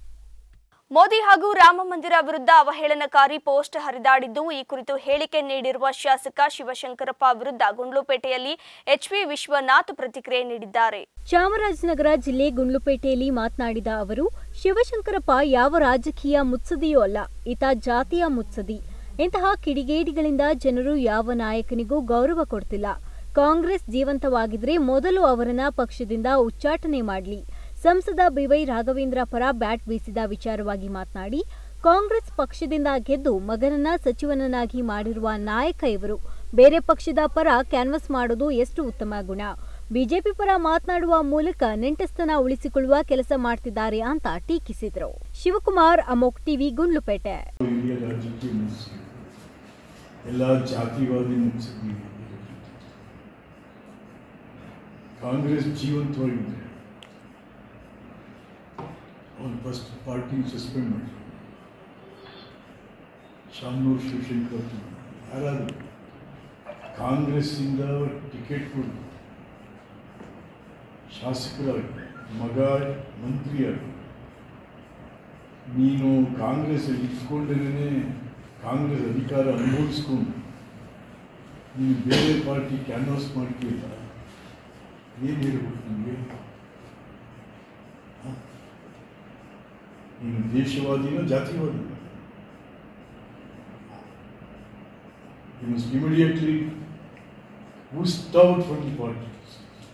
ಮೋದಿ ಹಾಗೂ ರಾಮ ಮಂದಿರ ವಿರುದ್ಧ ಅವಹೇಳನಕಾರಿ ಪೋಸ್ಟ್ ಹರಿದಾಡಿದ್ದು, ಈ ಕುರಿತು ಹೇಳಿಕೆ ನೀಡಿರುವ ಶಾಸಕ ಶಿವಶಂಕರಪ್ಪ ವಿರುದ್ಧ ಗುಂಡ್ಲುಪೇಟೆಯಲ್ಲಿ ಎಚ್ ವಿ ವಿಶ್ವನಾಥ್ ಪ್ರತಿಕ್ರಿಯೆ ನೀಡಿದ್ದಾರೆ. ಚಾಮರಾಜನಗರ ಜಿಲ್ಲೆ ಗುಂಡ್ಲುಪೇಟೆಯಲ್ಲಿ ಮಾತನಾಡಿದ ಅವರು, ಶಿವಶಂಕರಪ್ಪ ಯಾವ ರಾಜಕೀಯ ಮುತ್ಸದಿಯೂ ಅಲ್ಲ, ಈತ ಜಾತಿಯ ಮುತ್ಸದಿ. ಇಂತಹ ಕಿಡಿಗೇಡಿಗಳಿಂದ ಜನರು ಯಾವ ನಾಯಕನಿಗೂ ಗೌರವ ಕೊಡ್ತಿಲ್ಲ. ಕಾಂಗ್ರೆಸ್ ಜೀವಂತವಾಗಿದ್ರೆ ಮೊದಲು ಅವರನ್ನ ಪಕ್ಷದಿಂದ ಉಚ್ಚಾಟನೆ ಮಾಡಲಿ. ಸಂಸದ ಬಿವೈ ರಾಘವೇಂದ್ರ ಪರ ಬ್ಯಾಟ್ ಬೀಸಿದ ವಿಚಾರವಾಗಿ ಮಾತನಾಡಿ, ಕಾಂಗ್ರೆಸ್ ಪಕ್ಷದಿಂದ ಗೆದ್ದು ಮಗನನ್ನ ಸಚಿವನನ್ನಾಗಿ ಮಾಡಿರುವ ನಾಯಕ ಇವರು. ಬೇರೆ ಪಕ್ಷದ ಪರ ಕ್ಯಾನ್ವಸ್ ಮಾಡೋದು ಎಷ್ಟು ಉತ್ತಮ ಗುಣ. ಬಿಜೆಪಿ ಪರ ಮಾತನಾಡುವ ಮೂಲಕ ನೆಂಟಸ್ಥನ ಉಳಿಸಿಕೊಳ್ಳುವ ಕೆಲಸ ಮಾಡ್ತಿದ್ದಾರೆ ಅಂತ ಟೀಕಿಸಿದರು. ಶಿವಕುಮಾರ್, ಅಮೋಕ್ ಟಿವಿ, ಗುಂಡ್ಲುಪೇಟೆ. ಕಾಂಗ್ರೆಸ್ ಜೀವಂತವಾಗಿದೆ. ಅವನು ಫಸ್ಟ್ ಪಾರ್ಟಿ ಸಸ್ಪೆಂಡ್ ಮಾಡಿ ಶಾಮನೂರು ಶಿವಶಂಕರ್ ಯಾರಾದರೂ ಕಾಂಗ್ರೆಸ್ಸಿಂದ ಟಿಕೆಟ್ ಕೊಡು, ಶಾಸಕರಾಗಿ ಮಗ ಮಂತ್ರಿಯಾಗಿ ನೀನು ಕಾಂಗ್ರೆಸ್ಸಲ್ಲಿ ಇಟ್ಕೊಂಡೇ ಕಾಂಗ್ರೆಸ್ ಅಧಿಕಾರ ಅನುಭವಿಸ್ಕೊಂಡು ನೀನು ಬೇರೆ ಪಾರ್ಟಿ ಕ್ಯಾನ್ವಾಸ್ ಮಾಡ್ತೀಯಲ್ಲ, ಏನು ಹೇಳ್ಬೇಕು ನಿಮಗೆ? ನೀನು ದೇಶವಾದಿನೋ ಜಾತಿವಾದಿ? You must immediately oust out from the politics.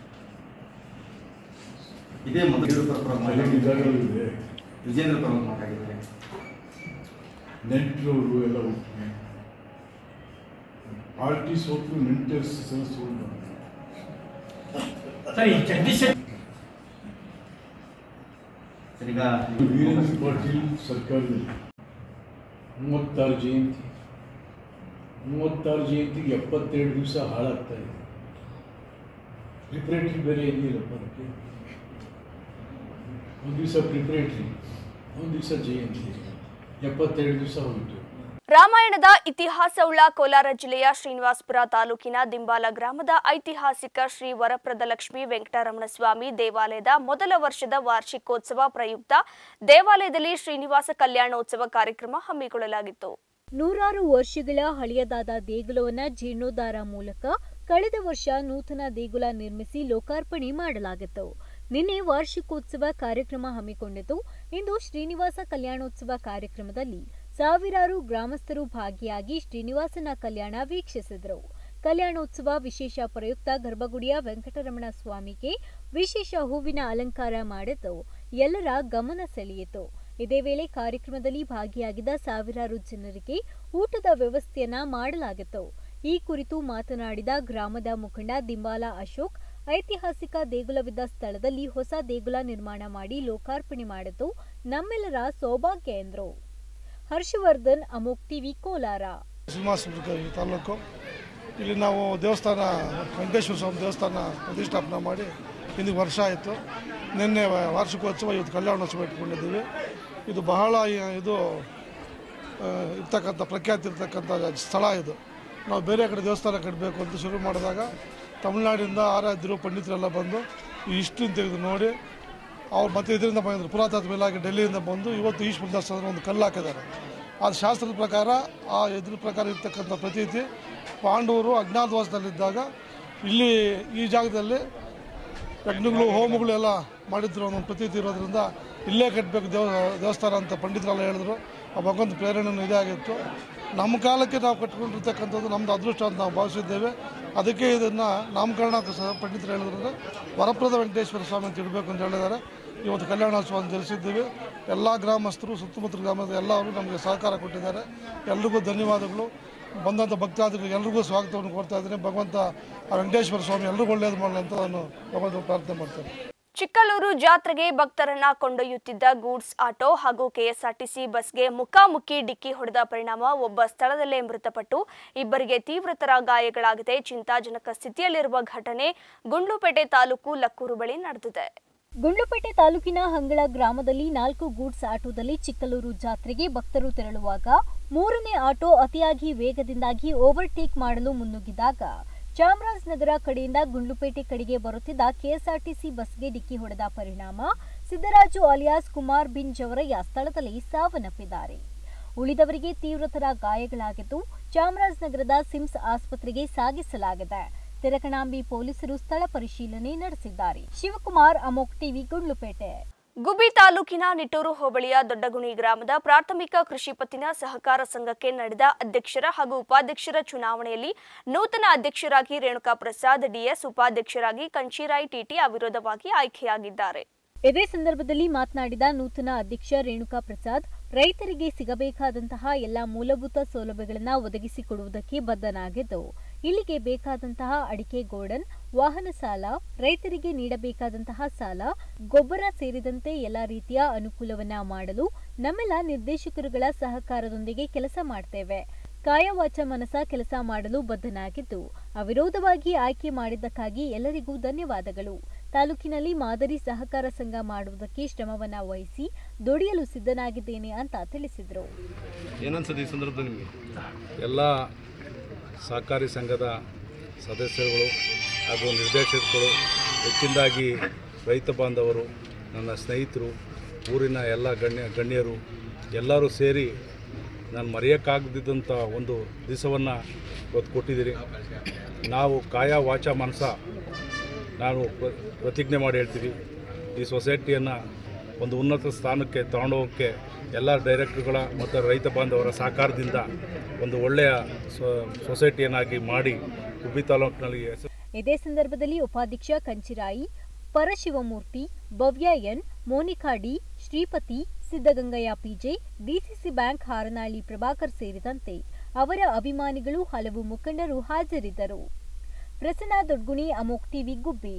ಇದೇ ಇದೆ ವಿಜೇಂದ್ರ ಪರ ಮಾತಾಡಿದ್ದಾರೆ. ನೆಂಟರವರು ಎಲ್ಲ ಒಟ್ಟಿಗೆ ಪಾರ್ಟಿ ಸೋತು ನೆಂಟರ್ಸ್ ಸೋಲು. ವೀರೇಂದ್ರ ಪಾಟೀಲ್ ಸರ್ಕಾರದಲ್ಲಿ ಮೂವತ್ತಾರು ಜಯಂತಿ ಮೂವತ್ತಾರು ಜಯಂತಿಗೆ ಎಪ್ಪತ್ತೆರಡು ದಿವಸ ಹಾಳಾಗ್ತಾ ಇದೆ. ಪ್ರಿಪರೇಟರಿ ಬೇರೆ ಏನಿಲ್ಲಪ್ಪ ಅದಕ್ಕೆ. ಒಂದು ದಿವಸ ಪ್ರಿಪರೇಟರಿ, ಒಂದು ದಿವಸ ಜಯಂತಿ, ಎಪ್ಪತ್ತೆರಡು ದಿವಸ ಹೋಯಿತು. ರಾಮಾಯಣದ ಇತಿಹಾಸವುಳ್ಳ ಕೋಲಾರ ಜಿಲ್ಲೆಯ ಶ್ರೀನಿವಾಸಪುರ ತಾಲೂಕಿನ ದಿಂಬಾಲ ಗ್ರಾಮದ ಐತಿಹಾಸಿಕ ಶ್ರೀ ವರಪ್ರದಲಕ್ಷ್ಮಿ ವೆಂಕಟರಮಣ ಸ್ವಾಮಿ ದೇವಾಲಯದ ಮೊದಲ ವರ್ಷದ ವಾರ್ಷಿಕೋತ್ಸವ ಪ್ರಯುಕ್ತ ದೇವಾಲಯದಲ್ಲಿ ಶ್ರೀನಿವಾಸ ಕಲ್ಯಾಣೋತ್ಸವ ಕಾರ್ಯಕ್ರಮ ಹಮ್ಮಿಕೊಳ್ಳಲಾಗಿತ್ತು. ನೂರಾರು ವರ್ಷಗಳ ಹಳೆಯದಾದ ದೇಗುಲವನ್ನ ಜೀರ್ಣೋದ್ಧಾರ ಮೂಲಕ ಕಳೆದ ವರ್ಷ ನೂತನ ದೇಗುಲ ನಿರ್ಮಿಸಿ ಲೋಕಾರ್ಪಣೆ ಮಾಡಲಾಗಿತ್ತು. ನಿನ್ನೆ ವಾರ್ಷಿಕೋತ್ಸವ ಕಾರ್ಯಕ್ರಮ ಹಮ್ಮಿಕೊಂಡಿದ್ದು, ಇಂದು ಶ್ರೀನಿವಾಸ ಕಲ್ಯಾಣೋತ್ಸವ ಕಾರ್ಯಕ್ರಮದಲ್ಲಿ ಸಾವಿರಾರು ಗ್ರಾಮಸ್ಥರು ಭಾಗಿಯಾಗಿ ಶ್ರೀನಿವಾಸನ ಕಲ್ಯಾಣ ವೀಕ್ಷಿಸಿದರು. ಕಲ್ಯಾಣೋತ್ಸವ ವಿಶೇಷ ಪ್ರಯುಕ್ತ ಗರ್ಭಗುಡಿಯ ವೆಂಕಟರಮಣ ಸ್ವಾಮಿಗೆ ವಿಶೇಷ ಹೂವಿನ ಅಲಂಕಾರ ಮಾಡಿದ್ದು ಎಲ್ಲರ ಗಮನ ಸೆಳೆಯಿತು. ಇದೇ ವೇಳೆ ಕಾರ್ಯಕ್ರಮದಲ್ಲಿ ಭಾಗಿಯಾಗಿದ್ದ ಸಾವಿರಾರು ಜನರಿಗೆ ಊಟದ ವ್ಯವಸ್ಥೆಯನ್ನ ಮಾಡಲಾಗಿತ್ತು. ಈ ಕುರಿತು ಮಾತನಾಡಿದ ಗ್ರಾಮದ ಮುಖಂಡ ದಿಂಬಾಲ ಅಶೋಕ್, ಐತಿಹಾಸಿಕ ದೇಗುಲವಿದ್ದ ಸ್ಥಳದಲ್ಲಿ ಹೊಸ ದೇಗುಲ ನಿರ್ಮಾಣ ಮಾಡಿ ಲೋಕಾರ್ಪಣೆ ಮಾಡಿದ್ದು ನಮ್ಮೆಲ್ಲರ ಸೌಭಾಗ್ಯ ಎಂದರು. ಹರ್ಷವರ್ಧನ್, ಅಮೋಕ್ ಟಿವಿ, ಕೋಲಾರ. ಶ್ರೀನಿವಾಸಪುರ ತಾಲೂಕು ಇಲ್ಲಿ ನಾವು ದೇವಸ್ಥಾನ ವೆಂಕಟೇಶ್ವರ ಸ್ವಾಮಿ ದೇವಸ್ಥಾನ ಪ್ರತಿಷ್ಠಾಪನೆ ಮಾಡಿ ಇಂದು ವರ್ಷ ಆಯಿತು. ನಿನ್ನೆ ವಾರ್ಷಿಕೋತ್ಸವ, ಇವತ್ತು ಕಲ್ಯಾಣೋತ್ಸವ ಇಟ್ಕೊಂಡಿದ್ದೀವಿ. ಇದು ಬಹಳ ಇದು ಇರ್ತಕ್ಕಂಥ ಪ್ರಖ್ಯಾತಿ ಇರ್ತಕ್ಕಂಥ ಸ್ಥಳ. ಇದು ನಾವು ಬೇರೆ ಕಡೆ ದೇವಸ್ಥಾನ ಕಟ್ಟಬೇಕು ಅಂತ ಶುರು ಮಾಡಿದಾಗ ತಮಿಳುನಾಡಿಂದ ಆರಾಧ್ಯರು ಪಂಡಿತರೆಲ್ಲ ಬಂದು ಈ ಹಿಸ್ಟ್ರಿನ ತೆಗೆದು ನೋಡಿ ಅವ್ರು ಮತ್ತೆ ಇದರಿಂದ ಬಂದಿದ್ರು. ಪುರಾತತ್ವ ಇಲಾಖೆ ಡೆಲ್ಲಿಯಿಂದ ಬಂದು ಇವತ್ತು ಈಶ್ವರ ದೇವಸ್ಥಾನ ಒಂದು ಕಲ್ಲು ಹಾಕಿದ್ದಾರೆ. ಆ ಶಾಸ್ತ್ರದ ಪ್ರಕಾರ, ಆ ಇದ್ರ ಪ್ರಕಾರ ಇರ್ತಕ್ಕಂಥ ಪ್ರತೀತಿ ಪಾಂಡವರು ಅಜ್ಞಾತವಾಸದಲ್ಲಿದ್ದಾಗ ಇಲ್ಲಿ ಈ ಜಾಗದಲ್ಲಿ ಯಜ್ಞಗಳು ಹೋಮಗಳು ಎಲ್ಲ ಮಾಡಿದ್ರು ಅನ್ನೋ ಪ್ರತೀತಿ ಇರೋದ್ರಿಂದ ಇಲ್ಲೇ ಕಟ್ಟಬೇಕು ದೇವ ದೇವಸ್ಥಾನ ಅಂತ ಪಂಡಿತರೆಲ್ಲ ಹೇಳಿದ್ರು. ಆ ಭಗವಂತ ಪ್ರೇರಣೆಯೂ ಇದೇ ಆಗಿತ್ತು. ನಮ್ಮ ಕಾಲಕ್ಕೆ ನಾವು ಕಟ್ಕೊಂಡಿರ್ತಕ್ಕಂಥದ್ದು ನಮ್ಮದು ಅದೃಷ್ಟ ಅಂತ ನಾವು ಭಾವಿಸಿದ್ದೇವೆ. ಅದಕ್ಕೆ ಇದನ್ನು ನಾಮಕರಣ ಸಹ ಪಂಡಿತರು ಹೇಳಿದ್ರೆ ವರಪ್ರದ ವೆಂಕಟೇಶ್ವರ ಸ್ವಾಮಿ ಅಂತ ಇಡಬೇಕು ಅಂತ ಹೇಳಿದ್ದಾರೆ. ಇವತ್ತು ಕಲ್ಯಾಣೋತ್ಸವ ಜರುಗಿಸಿದ್ದೀವಿ. ಎಲ್ಲ ಗ್ರಾಮಸ್ಥರು, ಸುತ್ತಮುತ್ತಲ ಗ್ರಾಮದ ಎಲ್ಲರೂ ನಮಗೆ ಸಹಕಾರ ಕೊಟ್ಟಿದ್ದಾರೆ. ಎಲ್ರಿಗೂ ಧನ್ಯವಾದಗಳು. ಬಂದಂಥ ಭಕ್ತಾದಿಗಳು ಎಲ್ರಿಗೂ ಸ್ವಾಗತವನ್ನು ಕೊಡ್ತಾ ಇದ್ದೀನಿ. ಭಗವಂತ ಆ ವೆಂಕಟೇಶ್ವರ ಸ್ವಾಮಿ ಎಲ್ರಿಗೂ ಒಳ್ಳೇದು ಮಾಡಲಿ ಅಂತ ನಾನು ಭಗವಂತ ಪ್ರಾರ್ಥನೆ ಮಾಡ್ತೇನೆ. ಚಿಕ್ಕಲ್ಲೂರು ಜಾತ್ರೆಗೆ ಭಕ್ತರನ್ನ ಕೊಂಡೊಯ್ಯುತ್ತಿದ್ದ ಗೂಡ್ಸ್ ಆಟೋ ಹಾಗೂ ಕೆಎಸ್ಆರ್ಟಿಸಿ ಬಸ್ಗೆ ಮುಖಾಮುಖಿ ಡಿಕ್ಕಿ ಹೊಡೆದ ಪರಿಣಾಮ ಒಬ್ಬ ಸ್ಥಳದಲ್ಲೇ ಮೃತಪಟ್ಟು ಇಬ್ಬರಿಗೆ ತೀವ್ರತರ ಗಾಯಗಳಾಗಿದೆ. ಚಿಂತಾಜನಕ ಸ್ಥಿತಿಯಲ್ಲಿರುವ ಘಟನೆ ಗುಂಡ್ಲುಪೇಟೆ ತಾಲೂಕು ಲಕ್ಕೂರು ಬಳಿ ನಡೆದಿದೆ. ಗುಂಡ್ಲುಪೇಟೆ ತಾಲೂಕಿನ ಹಂಗಳ ಗ್ರಾಮದಲ್ಲಿ ನಾಲ್ಕು ಗೂಡ್ಸ್ ಆಟೋದಲ್ಲಿ ಚಿಕ್ಕಲ್ಲೂರು ಜಾತ್ರೆಗೆ ಭಕ್ತರು ತೆರಳುವಾಗ ಮೂರನೇ ಆಟೋ ಅತಿಯಾಗಿ ವೇಗದಿಂದಾಗಿ ಓವರ್ಟೇಕ್ ಮಾಡಲು ಮುನ್ನುಗ್ಗಿದಾಗ ಚಾಮರಾಜನಗರ ಕಡೆಯಿಂದ ಗುಂಡ್ಲುಪೇಟೆ ಕಡೆಗೆ ಬರುತ್ತಿದ್ದ ಕೆಎಸ್ಆರ್ಟಿಸಿ ಬಸ್ಗೆ ಡಿಕ್ಕಿ ಹೊಡೆದ ಪರಿಣಾಮ ಸಿದ್ದರಾಜು ಅಲಿಯಾಸ್ ಕುಮಾರ್ ಬಿನ್ ಜವರಯ್ಯ ಸ್ಥಳದಲ್ಲಿ ಸಾವನ್ನಪ್ಪಿದ್ದಾರೆ. ಉಳಿದವರಿಗೆ ತೀವ್ರತರ ಗಾಯಗಳಾಗಿದ್ದು ಚಾಮರಾಜನಗರದ ಸಿಮ್ಸ್ ಆಸ್ಪತ್ರೆಗೆ ಸಾಗಿಸಲಾಗಿದೆ. ತೆರಕಣಾಂಬಿ ಪೊಲೀಸರು ಸ್ಥಳ ಪರಿಶೀಲನೆ ನಡೆಸಿದ್ದಾರೆ. ಶಿವಕುಮಾರ್, ಅಮೋಕ್ ಟಿವಿ, ಗುಂಡ್ಲುಪೇಟೆ. ಗುಬ್ಬಿ ತಾಲೂಕಿನ ನಿಟ್ಟೂರು ಹೋಬಳಿಯ ದೊಡ್ಡಗುಣಿ ಗ್ರಾಮದ ಪ್ರಾಥಮಿಕ ಕೃಷಿ ಪತ್ತಿನ ಸಹಕಾರ ಸಂಘಕ್ಕೆ ನಡೆದ ಅಧ್ಯಕ್ಷರ ಹಾಗೂ ಉಪಾಧ್ಯಕ್ಷರ ಚುನಾವಣೆಯಲ್ಲಿ ನೂತನ ಅಧ್ಯಕ್ಷರಾಗಿ ರೇಣುಕಾ ಪ್ರಸಾದ್ ಡಿಎಸ್, ಉಪಾಧ್ಯಕ್ಷರಾಗಿ ಕಂಚಿರಾಯ್ ಟಿಟಿ ಅವಿರೋಧವಾಗಿ ಆಯ್ಕೆಯಾಗಿದ್ದಾರೆ. ಇದೇ ಸಂದರ್ಭದಲ್ಲಿ ಮಾತನಾಡಿದ ನೂತನ ಅಧ್ಯಕ್ಷ ರೇಣುಕಾ ಪ್ರಸಾದ್, ರೈತರಿಗೆ ಸಿಗಬೇಕಾದಂತಹ ಎಲ್ಲಾ ಮೂಲಭೂತ ಸೌಲಭ್ಯಗಳನ್ನು ಒದಗಿಸಿಕೊಡುವುದಕ್ಕೆ ಬದ್ಧನಾಗಿದ್ದು, ಇಲ್ಲಿಗೆ ಬೇಕಾದಂತಹ ಅಡಿಕೆ ಗೋಡನ್, ವಾಹನ ಸಾಲ, ರೈತರಿಗೆ ನೀಡಬೇಕಾದಂತಹ ಸಾಲ, ಗೊಬ್ಬರ ಸೇರಿದಂತೆ ಎಲ್ಲಾ ರೀತಿಯ ಅನುಕೂಲವನ್ನ ಮಾಡಲು ನಮ್ಮೆಲ್ಲ ನಿರ್ದೇಶಕರುಗಳ ಸಹಕಾರದೊಂದಿಗೆ ಕೆಲಸ ಮಾಡ್ತೇವೆ. ಕಾಯವಾಚ ಮನಸ ಕೆಲಸ ಮಾಡಲು ಬದ್ಧನಾಗಿದ್ದು, ಅವಿರೋಧವಾಗಿ ಆಯ್ಕೆ ಮಾಡಿದ್ದಕ್ಕಾಗಿ ಎಲ್ಲರಿಗೂ ಧನ್ಯವಾದಗಳು. ತಾಲೂಕಿನಲ್ಲಿ ಮಾದರಿ ಸಹಕಾರ ಸಂಘ ಮಾಡುವುದಕ್ಕೆ ಶ್ರಮವನ್ನ ವಹಿಸಿ ದುಡಿಯಲು ಸಿದ್ಧನಾಗಿದ್ದೇನೆ ಅಂತ ತಿಳಿಸಿದರು. ಏನನ್ಸುತ್ತೆ ಈ ಸಂದರ್ಭದಲ್ಲಿ ನಿಮಗೆ? ಎಲ್ಲ ಸಹಕಾರಿ ಸಂಘದ ಸದಸ್ಯರುಗಳು ಹಾಗೂ ನಿರ್ದೇಶಕರು, ಹೆಚ್ಚಿನದಾಗಿ ರೈತ ಬಾಂಧವರು, ನನ್ನ ಸ್ನೇಹಿತರು, ಊರಿನ ಎಲ್ಲ ಗಣ್ಯ ಗಣ್ಯರು ಎಲ್ಲರೂ ಸೇರಿ ನಾನು ಮರೆಯೋಕ್ಕಾಗದಿದ್ದಂಥ ಒಂದು ದಿವಸವನ್ನು ಇವತ್ತು ಕೊಟ್ಟಿದ್ದೀರಿ. ನಾವು ಕಾಯ ವಾಚ ಮನಸ ನಾನು ಪ್ರತಿಜ್ಞೆ ಮಾಡಿ ಹೇಳ್ತೀವಿ, ಈ ಸೊಸೈಟಿಯನ್ನು ಒಂದು ಉನ್ನತ ಸ್ಥಾನಕ್ಕೆ ತಗೊಂಡೋಗೋಕ್ಕೆ ಎಲ್ಲ ಡೈರೆಕ್ಟರ್ಗಳ ಮತ್ತು ರೈತ ಬಾಂಧವರ ಸಹಕಾರದಿಂದ ಒಂದು ಒಳ್ಳೆಯ ಸೊಸೈಟಿಯನ್ನಾಗಿ ಮಾಡಿ ಗುಬ್ಬಿ ತಾಲೂಕಿನಲ್ಲಿ. ಇದೇ ಸಂದರ್ಭದಲ್ಲಿ ಉಪಾಧ್ಯಕ್ಷ Kanchirayi, Parashivamurthy, Bhavya N, Monika D, Sripathi, Siddagangaiah PJ, DCC bank Haranahalli Prabhakar ಸೇರಿದಂತೆ ಅವರ ಅಭಿಮಾನಿಗಳು ಹಲವು ಮುಖಂಡರು ಹಾಜರಿದ್ದರು. ಪ್ರಸನ್ನ ದೊಡ್ಗುಣಿ, ಅಮೋಕ್ ಟಿವಿ, ಗುಬ್ಬಿ.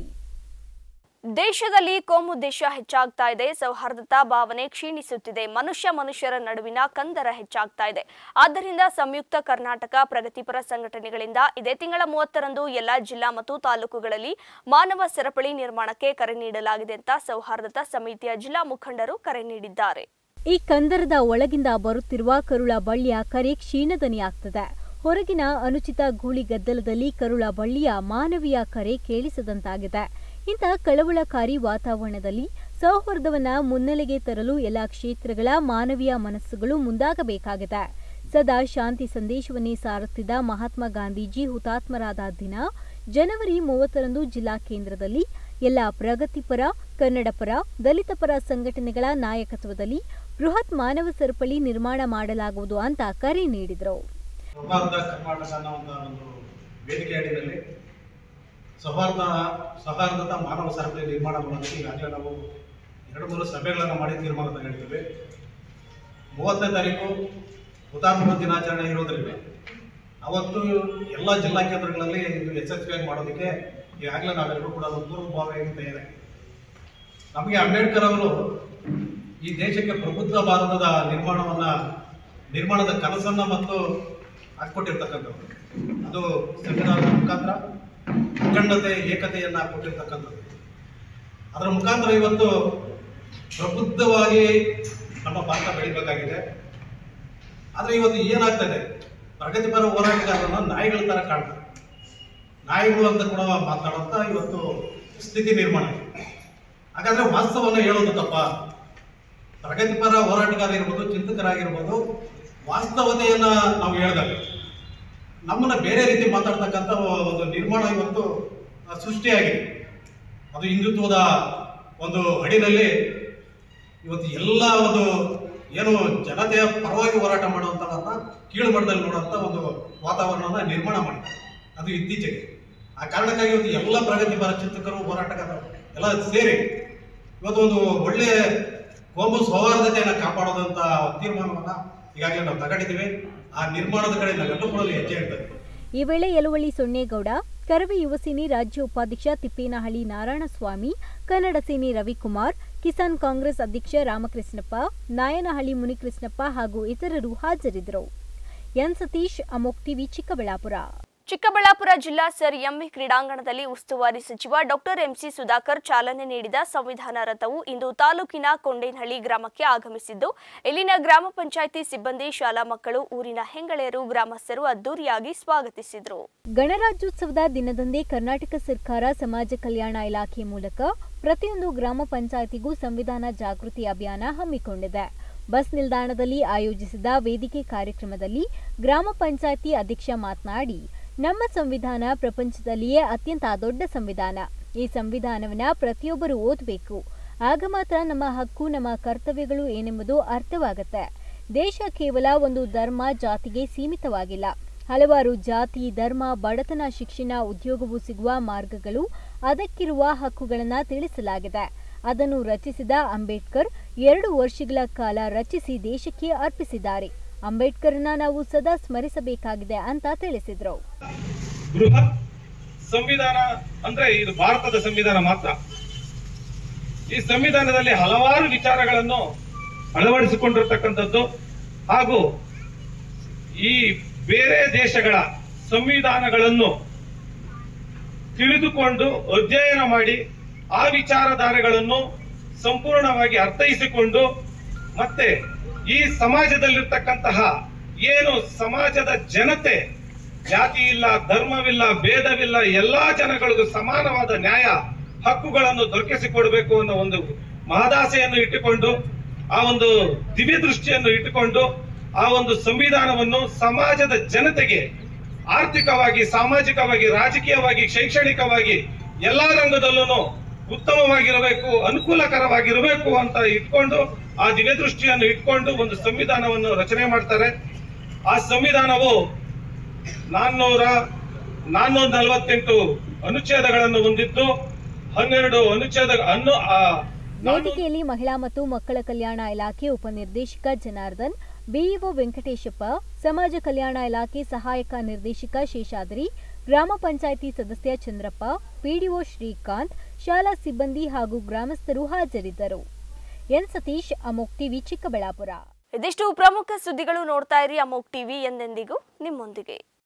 ದೇಶದಲ್ಲಿ ಕೋಮುದ್ದೇಶ ಹೆಚ್ಚಾಗ್ತಾ ಇದೆ. ಸೌಹಾರ್ದತಾ ಭಾವನೆ ಕ್ಷೀಣಿಸುತ್ತಿದೆ. ಮನುಷ್ಯ ಮನುಷ್ಯರ ನಡುವಿನ ಕಂದರ ಹೆಚ್ಚಾಗ್ತಾ ಇದೆ. ಆದ್ದರಿಂದ ಸಂಯುಕ್ತ ಕರ್ನಾಟಕ ಪ್ರಗತಿಪರ ಸಂಘಟನೆಗಳಿಂದ ಇದೇ ತಿಂಗಳ ಮೂವತ್ತರಂದು ಎಲ್ಲಾ ಜಿಲ್ಲಾ ಮತ್ತು ತಾಲೂಕುಗಳಲ್ಲಿ ಮಾನವ ಸರಪಳಿ ನಿರ್ಮಾಣಕ್ಕೆ ಕರೆ ನೀಡಲಾಗಿದೆ ಅಂತ ಸೌಹಾರ್ದತಾ ಸಮಿತಿಯ ಜಿಲ್ಲಾ ಮುಖಂಡರು ಕರೆ ನೀಡಿದ್ದಾರೆ. ಈ ಕಂದರದ ಒಳಗಿಂದ ಬರುತ್ತಿರುವ ಕರುಳ ಬಳ್ಳಿಯ ಕರೆ ಕ್ಷೀಣದನಿಯಾಗ್ತದೆ. ಹೊರಗಿನ ಅನುಚಿತ ಗೂಳಿ ಗದ್ದಲದಲ್ಲಿ ಕರುಳ ಬಳ್ಳಿಯ ಮಾನವೀಯ ಕರೆ ಕೇಳಿಸದಂತಾಗಿದೆ. ಇಂಥ ಕಳವಳಕಾರಿ ವಾತಾವರಣದಲ್ಲಿ ಸೌಹಾರ್ದವನ್ನ ಮುನ್ನೆಲೆಗೆ ತರಲು ಎಲ್ಲ ಕ್ಷೇತ್ರಗಳ ಮಾನವೀಯ ಮನಸ್ಸುಗಳು ಮುಂದಾಗಬೇಕಾಗಿದೆ. ಸದಾ ಶಾಂತಿ ಸಂದೇಶವನ್ನೇ ಸಾರುತ್ತಿದ್ದ ಮಹಾತ್ಮ ಗಾಂಧೀಜಿ ಹುತಾತ್ಮರಾದ ದಿನ ಜನವರಿ ಮೂವತ್ತರಂದು ಜಿಲ್ಲಾ ಕೇಂದ್ರದಲ್ಲಿ ಎಲ್ಲ ಪ್ರಗತಿಪರ, ಕನ್ನಡಪರ, ದಲಿತ ಪರ ಸಂಘಟನೆಗಳ ನಾಯಕತ್ವದಲ್ಲಿ ಬೃಹತ್ ಮಾನವ ಸರಪಳಿ ನಿರ್ಮಾಣ ಮಾಡಲಾಗುವುದು ಅಂತ ಕರೆ ನೀಡಿದರು. ಸೌಹಾರ್ದ ಕರ್ನಾಟಕ ಅನ್ನೋ ಒಂದು ವೇದಿಕೆ ಅಡಿಯಲ್ಲಿ ಸೌಹಾರ್ದ ಸೌಹಾರ್ದತಾ ಮಾನವ ಸರಪಳಿ ನಿರ್ಮಾಣ ಮಾಡೋದಕ್ಕೆ ಈಗಾಗಲೇ ನಾವು ಎರಡು ಮೂರು ಸಭೆಗಳನ್ನು ಮಾಡಿ ತೀರ್ಮಾನ ತಗೊಂಡಿದ್ದೇವೆ. ಮೂವತ್ತನೇ ತಾರೀಕು ಹುತಾತ್ಮ ದಿನಾಚರಣೆ ಇರೋದ್ರಿಂದ ಅವತ್ತು ಎಲ್ಲ ಜಿಲ್ಲಾ ಕೇಂದ್ರಗಳಲ್ಲಿ ಇದು ಯಶಸ್ವಿಯಾಗಿ ಮಾಡೋದಕ್ಕೆ ಈಗಾಗಲೇ ನಾವೆಲ್ಲರೂ ಕೂಡ ಒಂದು ಪೂರ್ವಭಾವಿಯಾಗಿ ತಯಾರಾಗಿ ನಮಗೆ ಅಂಬೇಡ್ಕರ್ ಅವರು ಈ ದೇಶಕ್ಕೆ ಪ್ರಬುದ್ಧ ಭಾರತದ ನಿರ್ಮಾಣವನ್ನ ನಿರ್ಮಾಣದ ಕನಸನ್ನ ಮತ್ತು ಹಾಕೊಟ್ಟಿರ್ತಕ್ಕಂಥದ್ದು ಅದು ಸಂವಿಧಾನದ ಮುಖಾಂತರ ಅಖಂಡತೆ ಏಕತೆಯನ್ನ ಕೊಟ್ಟಿರ್ತಕ್ಕಂಥದ್ದು. ಅದರ ಮುಖಾಂತರ ಇವತ್ತು ಪ್ರಬುದ್ಧವಾಗಿ ನಮ್ಮ ಭಾರತ ಬೆಳಿಬೇಕಾಗಿದೆ. ಆದರೆ ಇವತ್ತು ಏನಾಗ್ತದೆ, ಪ್ರಗತಿಪರ ಹೋರಾಟಗಾರರನ್ನ ನಾಯಿಗಳ ತರ ಕಾಣ್ತಾರೆ, ನಾಯಿಗಳು ಅಂತ ಕೂಡ ಮಾತಾಡುತ್ತಾ ಇವತ್ತು ಸ್ಥಿತಿ ನಿರ್ಮಾಣ ಆಗಿದೆ. ಹಾಗಾದ್ರೆ ವಾಸ್ತವವನ್ನು ಹೇಳೋದು ತಪ್ಪ. ಪ್ರಗತಿಪರ ಹೋರಾಟಗಾರ ಇರ್ಬೋದು, ಚಿಂತಕರಾಗಿರ್ಬೋದು, ವಾಸ್ತವತೆಯನ್ನ ನಾವು ಹೇಳಿದಾಗ ನಮ್ಮನ್ನ ಬೇರೆ ರೀತಿ ಮಾತಾಡ್ತಕ್ಕಂಥ ಒಂದು ನಿರ್ಮಾಣ ಇವತ್ತು ಸೃಷ್ಟಿಯಾಗಿದೆ. ಅದು ಹಿಂದುತ್ವದ ಒಂದು ಅಡಿನಲ್ಲಿ ಇವತ್ತು ಎಲ್ಲ ಒಂದು ಏನು ಜನತೆಯ ಪರವಾಗಿ ಹೋರಾಟ ಮಾಡುವಂಥವನ್ನ ಕೀಳು ಮಟ್ಟದಲ್ಲಿ ನೋಡುವಂಥ ಒಂದು ವಾತಾವರಣವನ್ನ ನಿರ್ಮಾಣ ಮಾಡಿದ್ದಾರೆ. ಅದು ಇತ್ತೀಚೆಗೆ ಆ ಕಾರಣಕ್ಕಾಗಿ ಇವತ್ತು ಎಲ್ಲ ಪ್ರಗತಿಪರ ಚಿಂತಕರು, ಹೋರಾಟಗಾರರು ಎಲ್ಲ ಸೇರಿ ಇವತ್ತು ಒಂದು ಒಳ್ಳೆ ಕೋಮು ಸೌಹಾರ್ದತೆಯನ್ನು ಕಾಪಾಡೋದಂತ ತೀರ್ಮಾನವನ್ನ ಈಗಾಗಲೇ ನಾವು ತಗೊಂಡಿದ್ದೀವಿ. ಆ ನಿರ್ಮಾಣದ ಕಡೆ ನಾವೆಲ್ಲರೂ ಕೂಡ ಹೆಜ್ಜೆ ಇಡ್ತೇವೆ. ಈ ವೇಳೆ ಯಲುವಳ್ಳಿ ಸೊನ್ನೇಗೌಡ, ಕರವೇ ಯುವ ಸೇನೆ ರಾಜ್ಯ ಉಪಾಧ್ಯಕ್ಷ ತಿಪ್ಪೇನಹಳ್ಳಿ ನಾರಾಯಣಸ್ವಾಮಿ, ಕನ್ನಡ ಸೇನೆ ರವಿಕುಮಾರ್, ಕಿಸಾನ್ ಕಾಂಗ್ರೆಸ್ ಅಧ್ಯಕ್ಷ ರಾಮಕೃಷ್ಣಪ್ಪ, ನಾಯನಹಳ್ಳಿ ಮುನಿಕೃಷ್ಣಪ್ಪ ಹಾಗೂ ಇತರರು ಹಾಜರಿದ್ದರು. ಎನ್ ಸತೀಶ್, ಅಮೋಕ್ ಟಿವಿ, ಚಿಕ್ಕಬಳ್ಳಾಪುರ. ಚಿಕ್ಕಬಳ್ಳಾಪುರ ಜಿಲ್ಲಾ ಸರ್ ಎಂವಿ ಕ್ರೀಡಾಂಗಣದಲ್ಲಿ ಉಸ್ತುವಾರಿ ಸಚಿವ ಡಾಕ್ಟರ್ ಎಂಸಿ ಸುಧಾಕರ್ ಚಾಲನೆ ನೀಡಿದ ಸಂವಿಧಾನ ರಥವು ಇಂದು ತಾಲೂಕಿನ ಕೊಂಡೇನಹಳ್ಳಿ ಗ್ರಾಮಕ್ಕೆ ಆಗಮಿಸಿದ್ದು, ಇಲ್ಲಿನ ಗ್ರಾಮ ಪಂಚಾಯಿತಿ ಸಿಬ್ಬಂದಿ, ಶಾಲಾ ಮಕ್ಕಳು, ಊರಿನ ಹೆಂಗಳೆಯರು, ಗ್ರಾಮಸ್ಥರು ಅದ್ದೂರಿಯಾಗಿ ಸ್ವಾಗತಿಸಿದರು. ಗಣರಾಜ್ಯೋತ್ಸವದ ದಿನದಂದೇ ಕರ್ನಾಟಕ ಸರ್ಕಾರ ಸಮಾಜ ಕಲ್ಯಾಣ ಇಲಾಖೆ ಮೂಲಕ ಪ್ರತಿಯೊಂದು ಗ್ರಾಮ ಪಂಚಾಯಿತಿಗೂ ಸಂವಿಧಾನ ಜಾಗೃತಿ ಅಭಿಯಾನ ಹಮ್ಮಿಕೊಂಡಿದೆ. ಬಸ್ ನಿಲ್ದಾಣದಲ್ಲಿ ಆಯೋಜಿಸಿದ ವೇದಿಕೆ ಕಾರ್ಯಕ್ರಮದಲ್ಲಿ ಗ್ರಾಮ ಪಂಚಾಯಿತಿ ಅಧ್ಯಕ್ಷ ಮಾತನಾಡಿ, ನಮ್ಮ ಸಂವಿಧಾನ ಪ್ರಪಂಚದಲ್ಲಿಯೇ ಅತ್ಯಂತ ದೊಡ್ಡ ಸಂವಿಧಾನ. ಈ ಸಂವಿಧಾನವನ್ನ ಪ್ರತಿಯೊಬ್ಬರು ಓದಬೇಕು. ಆಗ ಮಾತ್ರ ನಮ್ಮ ಹಕ್ಕು, ನಮ್ಮ ಕರ್ತವ್ಯಗಳು ಏನೆಂಬುದು ಅರ್ಥವಾಗುತ್ತೆ. ದೇಶ ಕೇವಲ ಒಂದು ಧರ್ಮ, ಜಾತಿಗೆ ಸೀಮಿತವಾಗಿಲ್ಲ. ಹಲವಾರು ಜಾತಿ, ಧರ್ಮ, ಬಡತನ, ಶಿಕ್ಷಣ, ಉದ್ಯೋಗವು ಸಿಗುವ ಮಾರ್ಗಗಳು, ಅದಕ್ಕಿರುವ ಹಕ್ಕುಗಳನ್ನು ತಿಳಿಸಲಾಗಿದೆ. ಅದನ್ನು ರಚಿಸಿದ ಅಂಬೇಡ್ಕರ್ ಎರಡು ವರ್ಷಗಳ ಕಾಲ ರಚಿಸಿ ದೇಶಕ್ಕೆ ಅರ್ಪಿಸಿದ್ದಾರೆ. ಅಂಬೇಡ್ಕರ್ನ ನಾವು ಸದಾ ಸ್ಮರಿಸಬೇಕಾಗಿದೆ ಅಂತ ತಿಳಿಸಿದ್ರು. ಬೃಹತ್ ಸಂವಿಧಾನ ಅಂದ್ರೆ ಇದು ಭಾರತದ ಸಂವಿಧಾನ ಮಾತ್ರ. ಈ ಸಂವಿಧಾನದಲ್ಲಿ ಹಲವಾರು ವಿಚಾರಗಳನ್ನು ಅಳವಡಿಸಿಕೊಂಡಿರತಕ್ಕಂಥದ್ದು ಹಾಗೂ ಈ ಬೇರೆ ದೇಶಗಳ ಸಂವಿಧಾನಗಳನ್ನು ತಿಳಿದುಕೊಂಡು ಅಧ್ಯಯನ ಮಾಡಿ ಆ ವಿಚಾರಧಾರೆಗಳನ್ನು ಸಂಪೂರ್ಣವಾಗಿ ಅರ್ಥೈಸಿಕೊಂಡು ಮತ್ತೆ ಈ ಸಮಾಜದಲ್ಲಿರ್ತಕ್ಕಂತಹ ಏನು ಸಮಾಜದ ಜನತೆ, ಜಾತಿ ಇಲ್ಲ, ಧರ್ಮವಿಲ್ಲ, ಭೇದವಿಲ್ಲ, ಎಲ್ಲಾ ಜನಗಳಿಗೂ ಸಮಾನವಾದ ನ್ಯಾಯ ಹಕ್ಕುಗಳನ್ನು ದೊರಕಿಸಿಕೊಡಬೇಕು ಅನ್ನೋ ಒಂದು ಮಹದಾಸೆಯನ್ನು ಇಟ್ಟುಕೊಂಡು, ಆ ಒಂದು ದಿವ್ಯ ದೃಷ್ಟಿಯನ್ನು ಇಟ್ಟುಕೊಂಡು ಆ ಒಂದು ಸಂವಿಧಾನವನ್ನು ಸಮಾಜದ ಜನತೆಗೆ ಆರ್ಥಿಕವಾಗಿ, ಸಾಮಾಜಿಕವಾಗಿ, ರಾಜಕೀಯವಾಗಿ, ಶೈಕ್ಷಣಿಕವಾಗಿ ಎಲ್ಲಾ ರಂಗದಲ್ಲೂ ಉತ್ತಮವಾಗಿರಬೇಕು, ಅನುಕೂಲಕರವಾಗಿರಬೇಕು ಅಂತ ಇಟ್ಕೊಂಡು ಆ ದಿವ್ಯ ದೃಷ್ಟಿಯನ್ನು ಇಟ್ಕೊಂಡು ಒಂದು ಸಂವಿಧಾನವನ್ನು ರಚನೆ ಮಾಡ್ತಾರೆ. ಆ ಸಂವಿಧಾನವು ನಾನ್ನೂರ ನಾನ್ನೂರ ನಲವತ್ತೆಂಟು ಅನುಚ್ಛೇದಗಳನ್ನು ಹೊಂದಿದ್ದು ಹನ್ನೆರಡು ಅನುಚ್ಛೇದ ಅನ್ನು ವೇದಿಕೆಯಲ್ಲಿ ಮಹಿಳಾ ಮತ್ತು ಮಕ್ಕಳ ಕಲ್ಯಾಣ ಇಲಾಖೆ ಉಪನಿರ್ದೇಶಕ ಜನಾರ್ದನ್, ಬಿಇಒ ವೆಂಕಟೇಶಪ್ಪ, ಸಮಾಜ ಕಲ್ಯಾಣ ಇಲಾಖೆ ಸಹಾಯಕ ನಿರ್ದೇಶಕ ಶೇಷಾದ್ರಿ, ಗ್ರಾಮ ಪಂಚಾಯಿತಿ ಸದಸ್ಯ ಚಂದ್ರಪ್ಪ, ಪಿಡಿಒ ಶ್ರೀಕಾಂತ್, ಶಾಲಾ ಸಿಬ್ಬಂದಿ ಹಾಗೂ ಗ್ರಾಮಸ್ಥರು ಹಾಜರಿದ್ದರು. ಎನ್ ಸತೀಶ್, ಅಮೋಕ್ ಟಿವಿ, ಚಿಕ್ಕಬಳ್ಳಾಪುರ. ಇದಿಷ್ಟು ಪ್ರಮುಖ ಸುದ್ದಿಗಳು. ನೋಡ್ತಾ ಇರಿ ಅಮೋಕ್ ಟಿವಿ, ಎಂದೆಂದಿಗೂ ನಿಮ್ಮೊಂದಿಗೆ.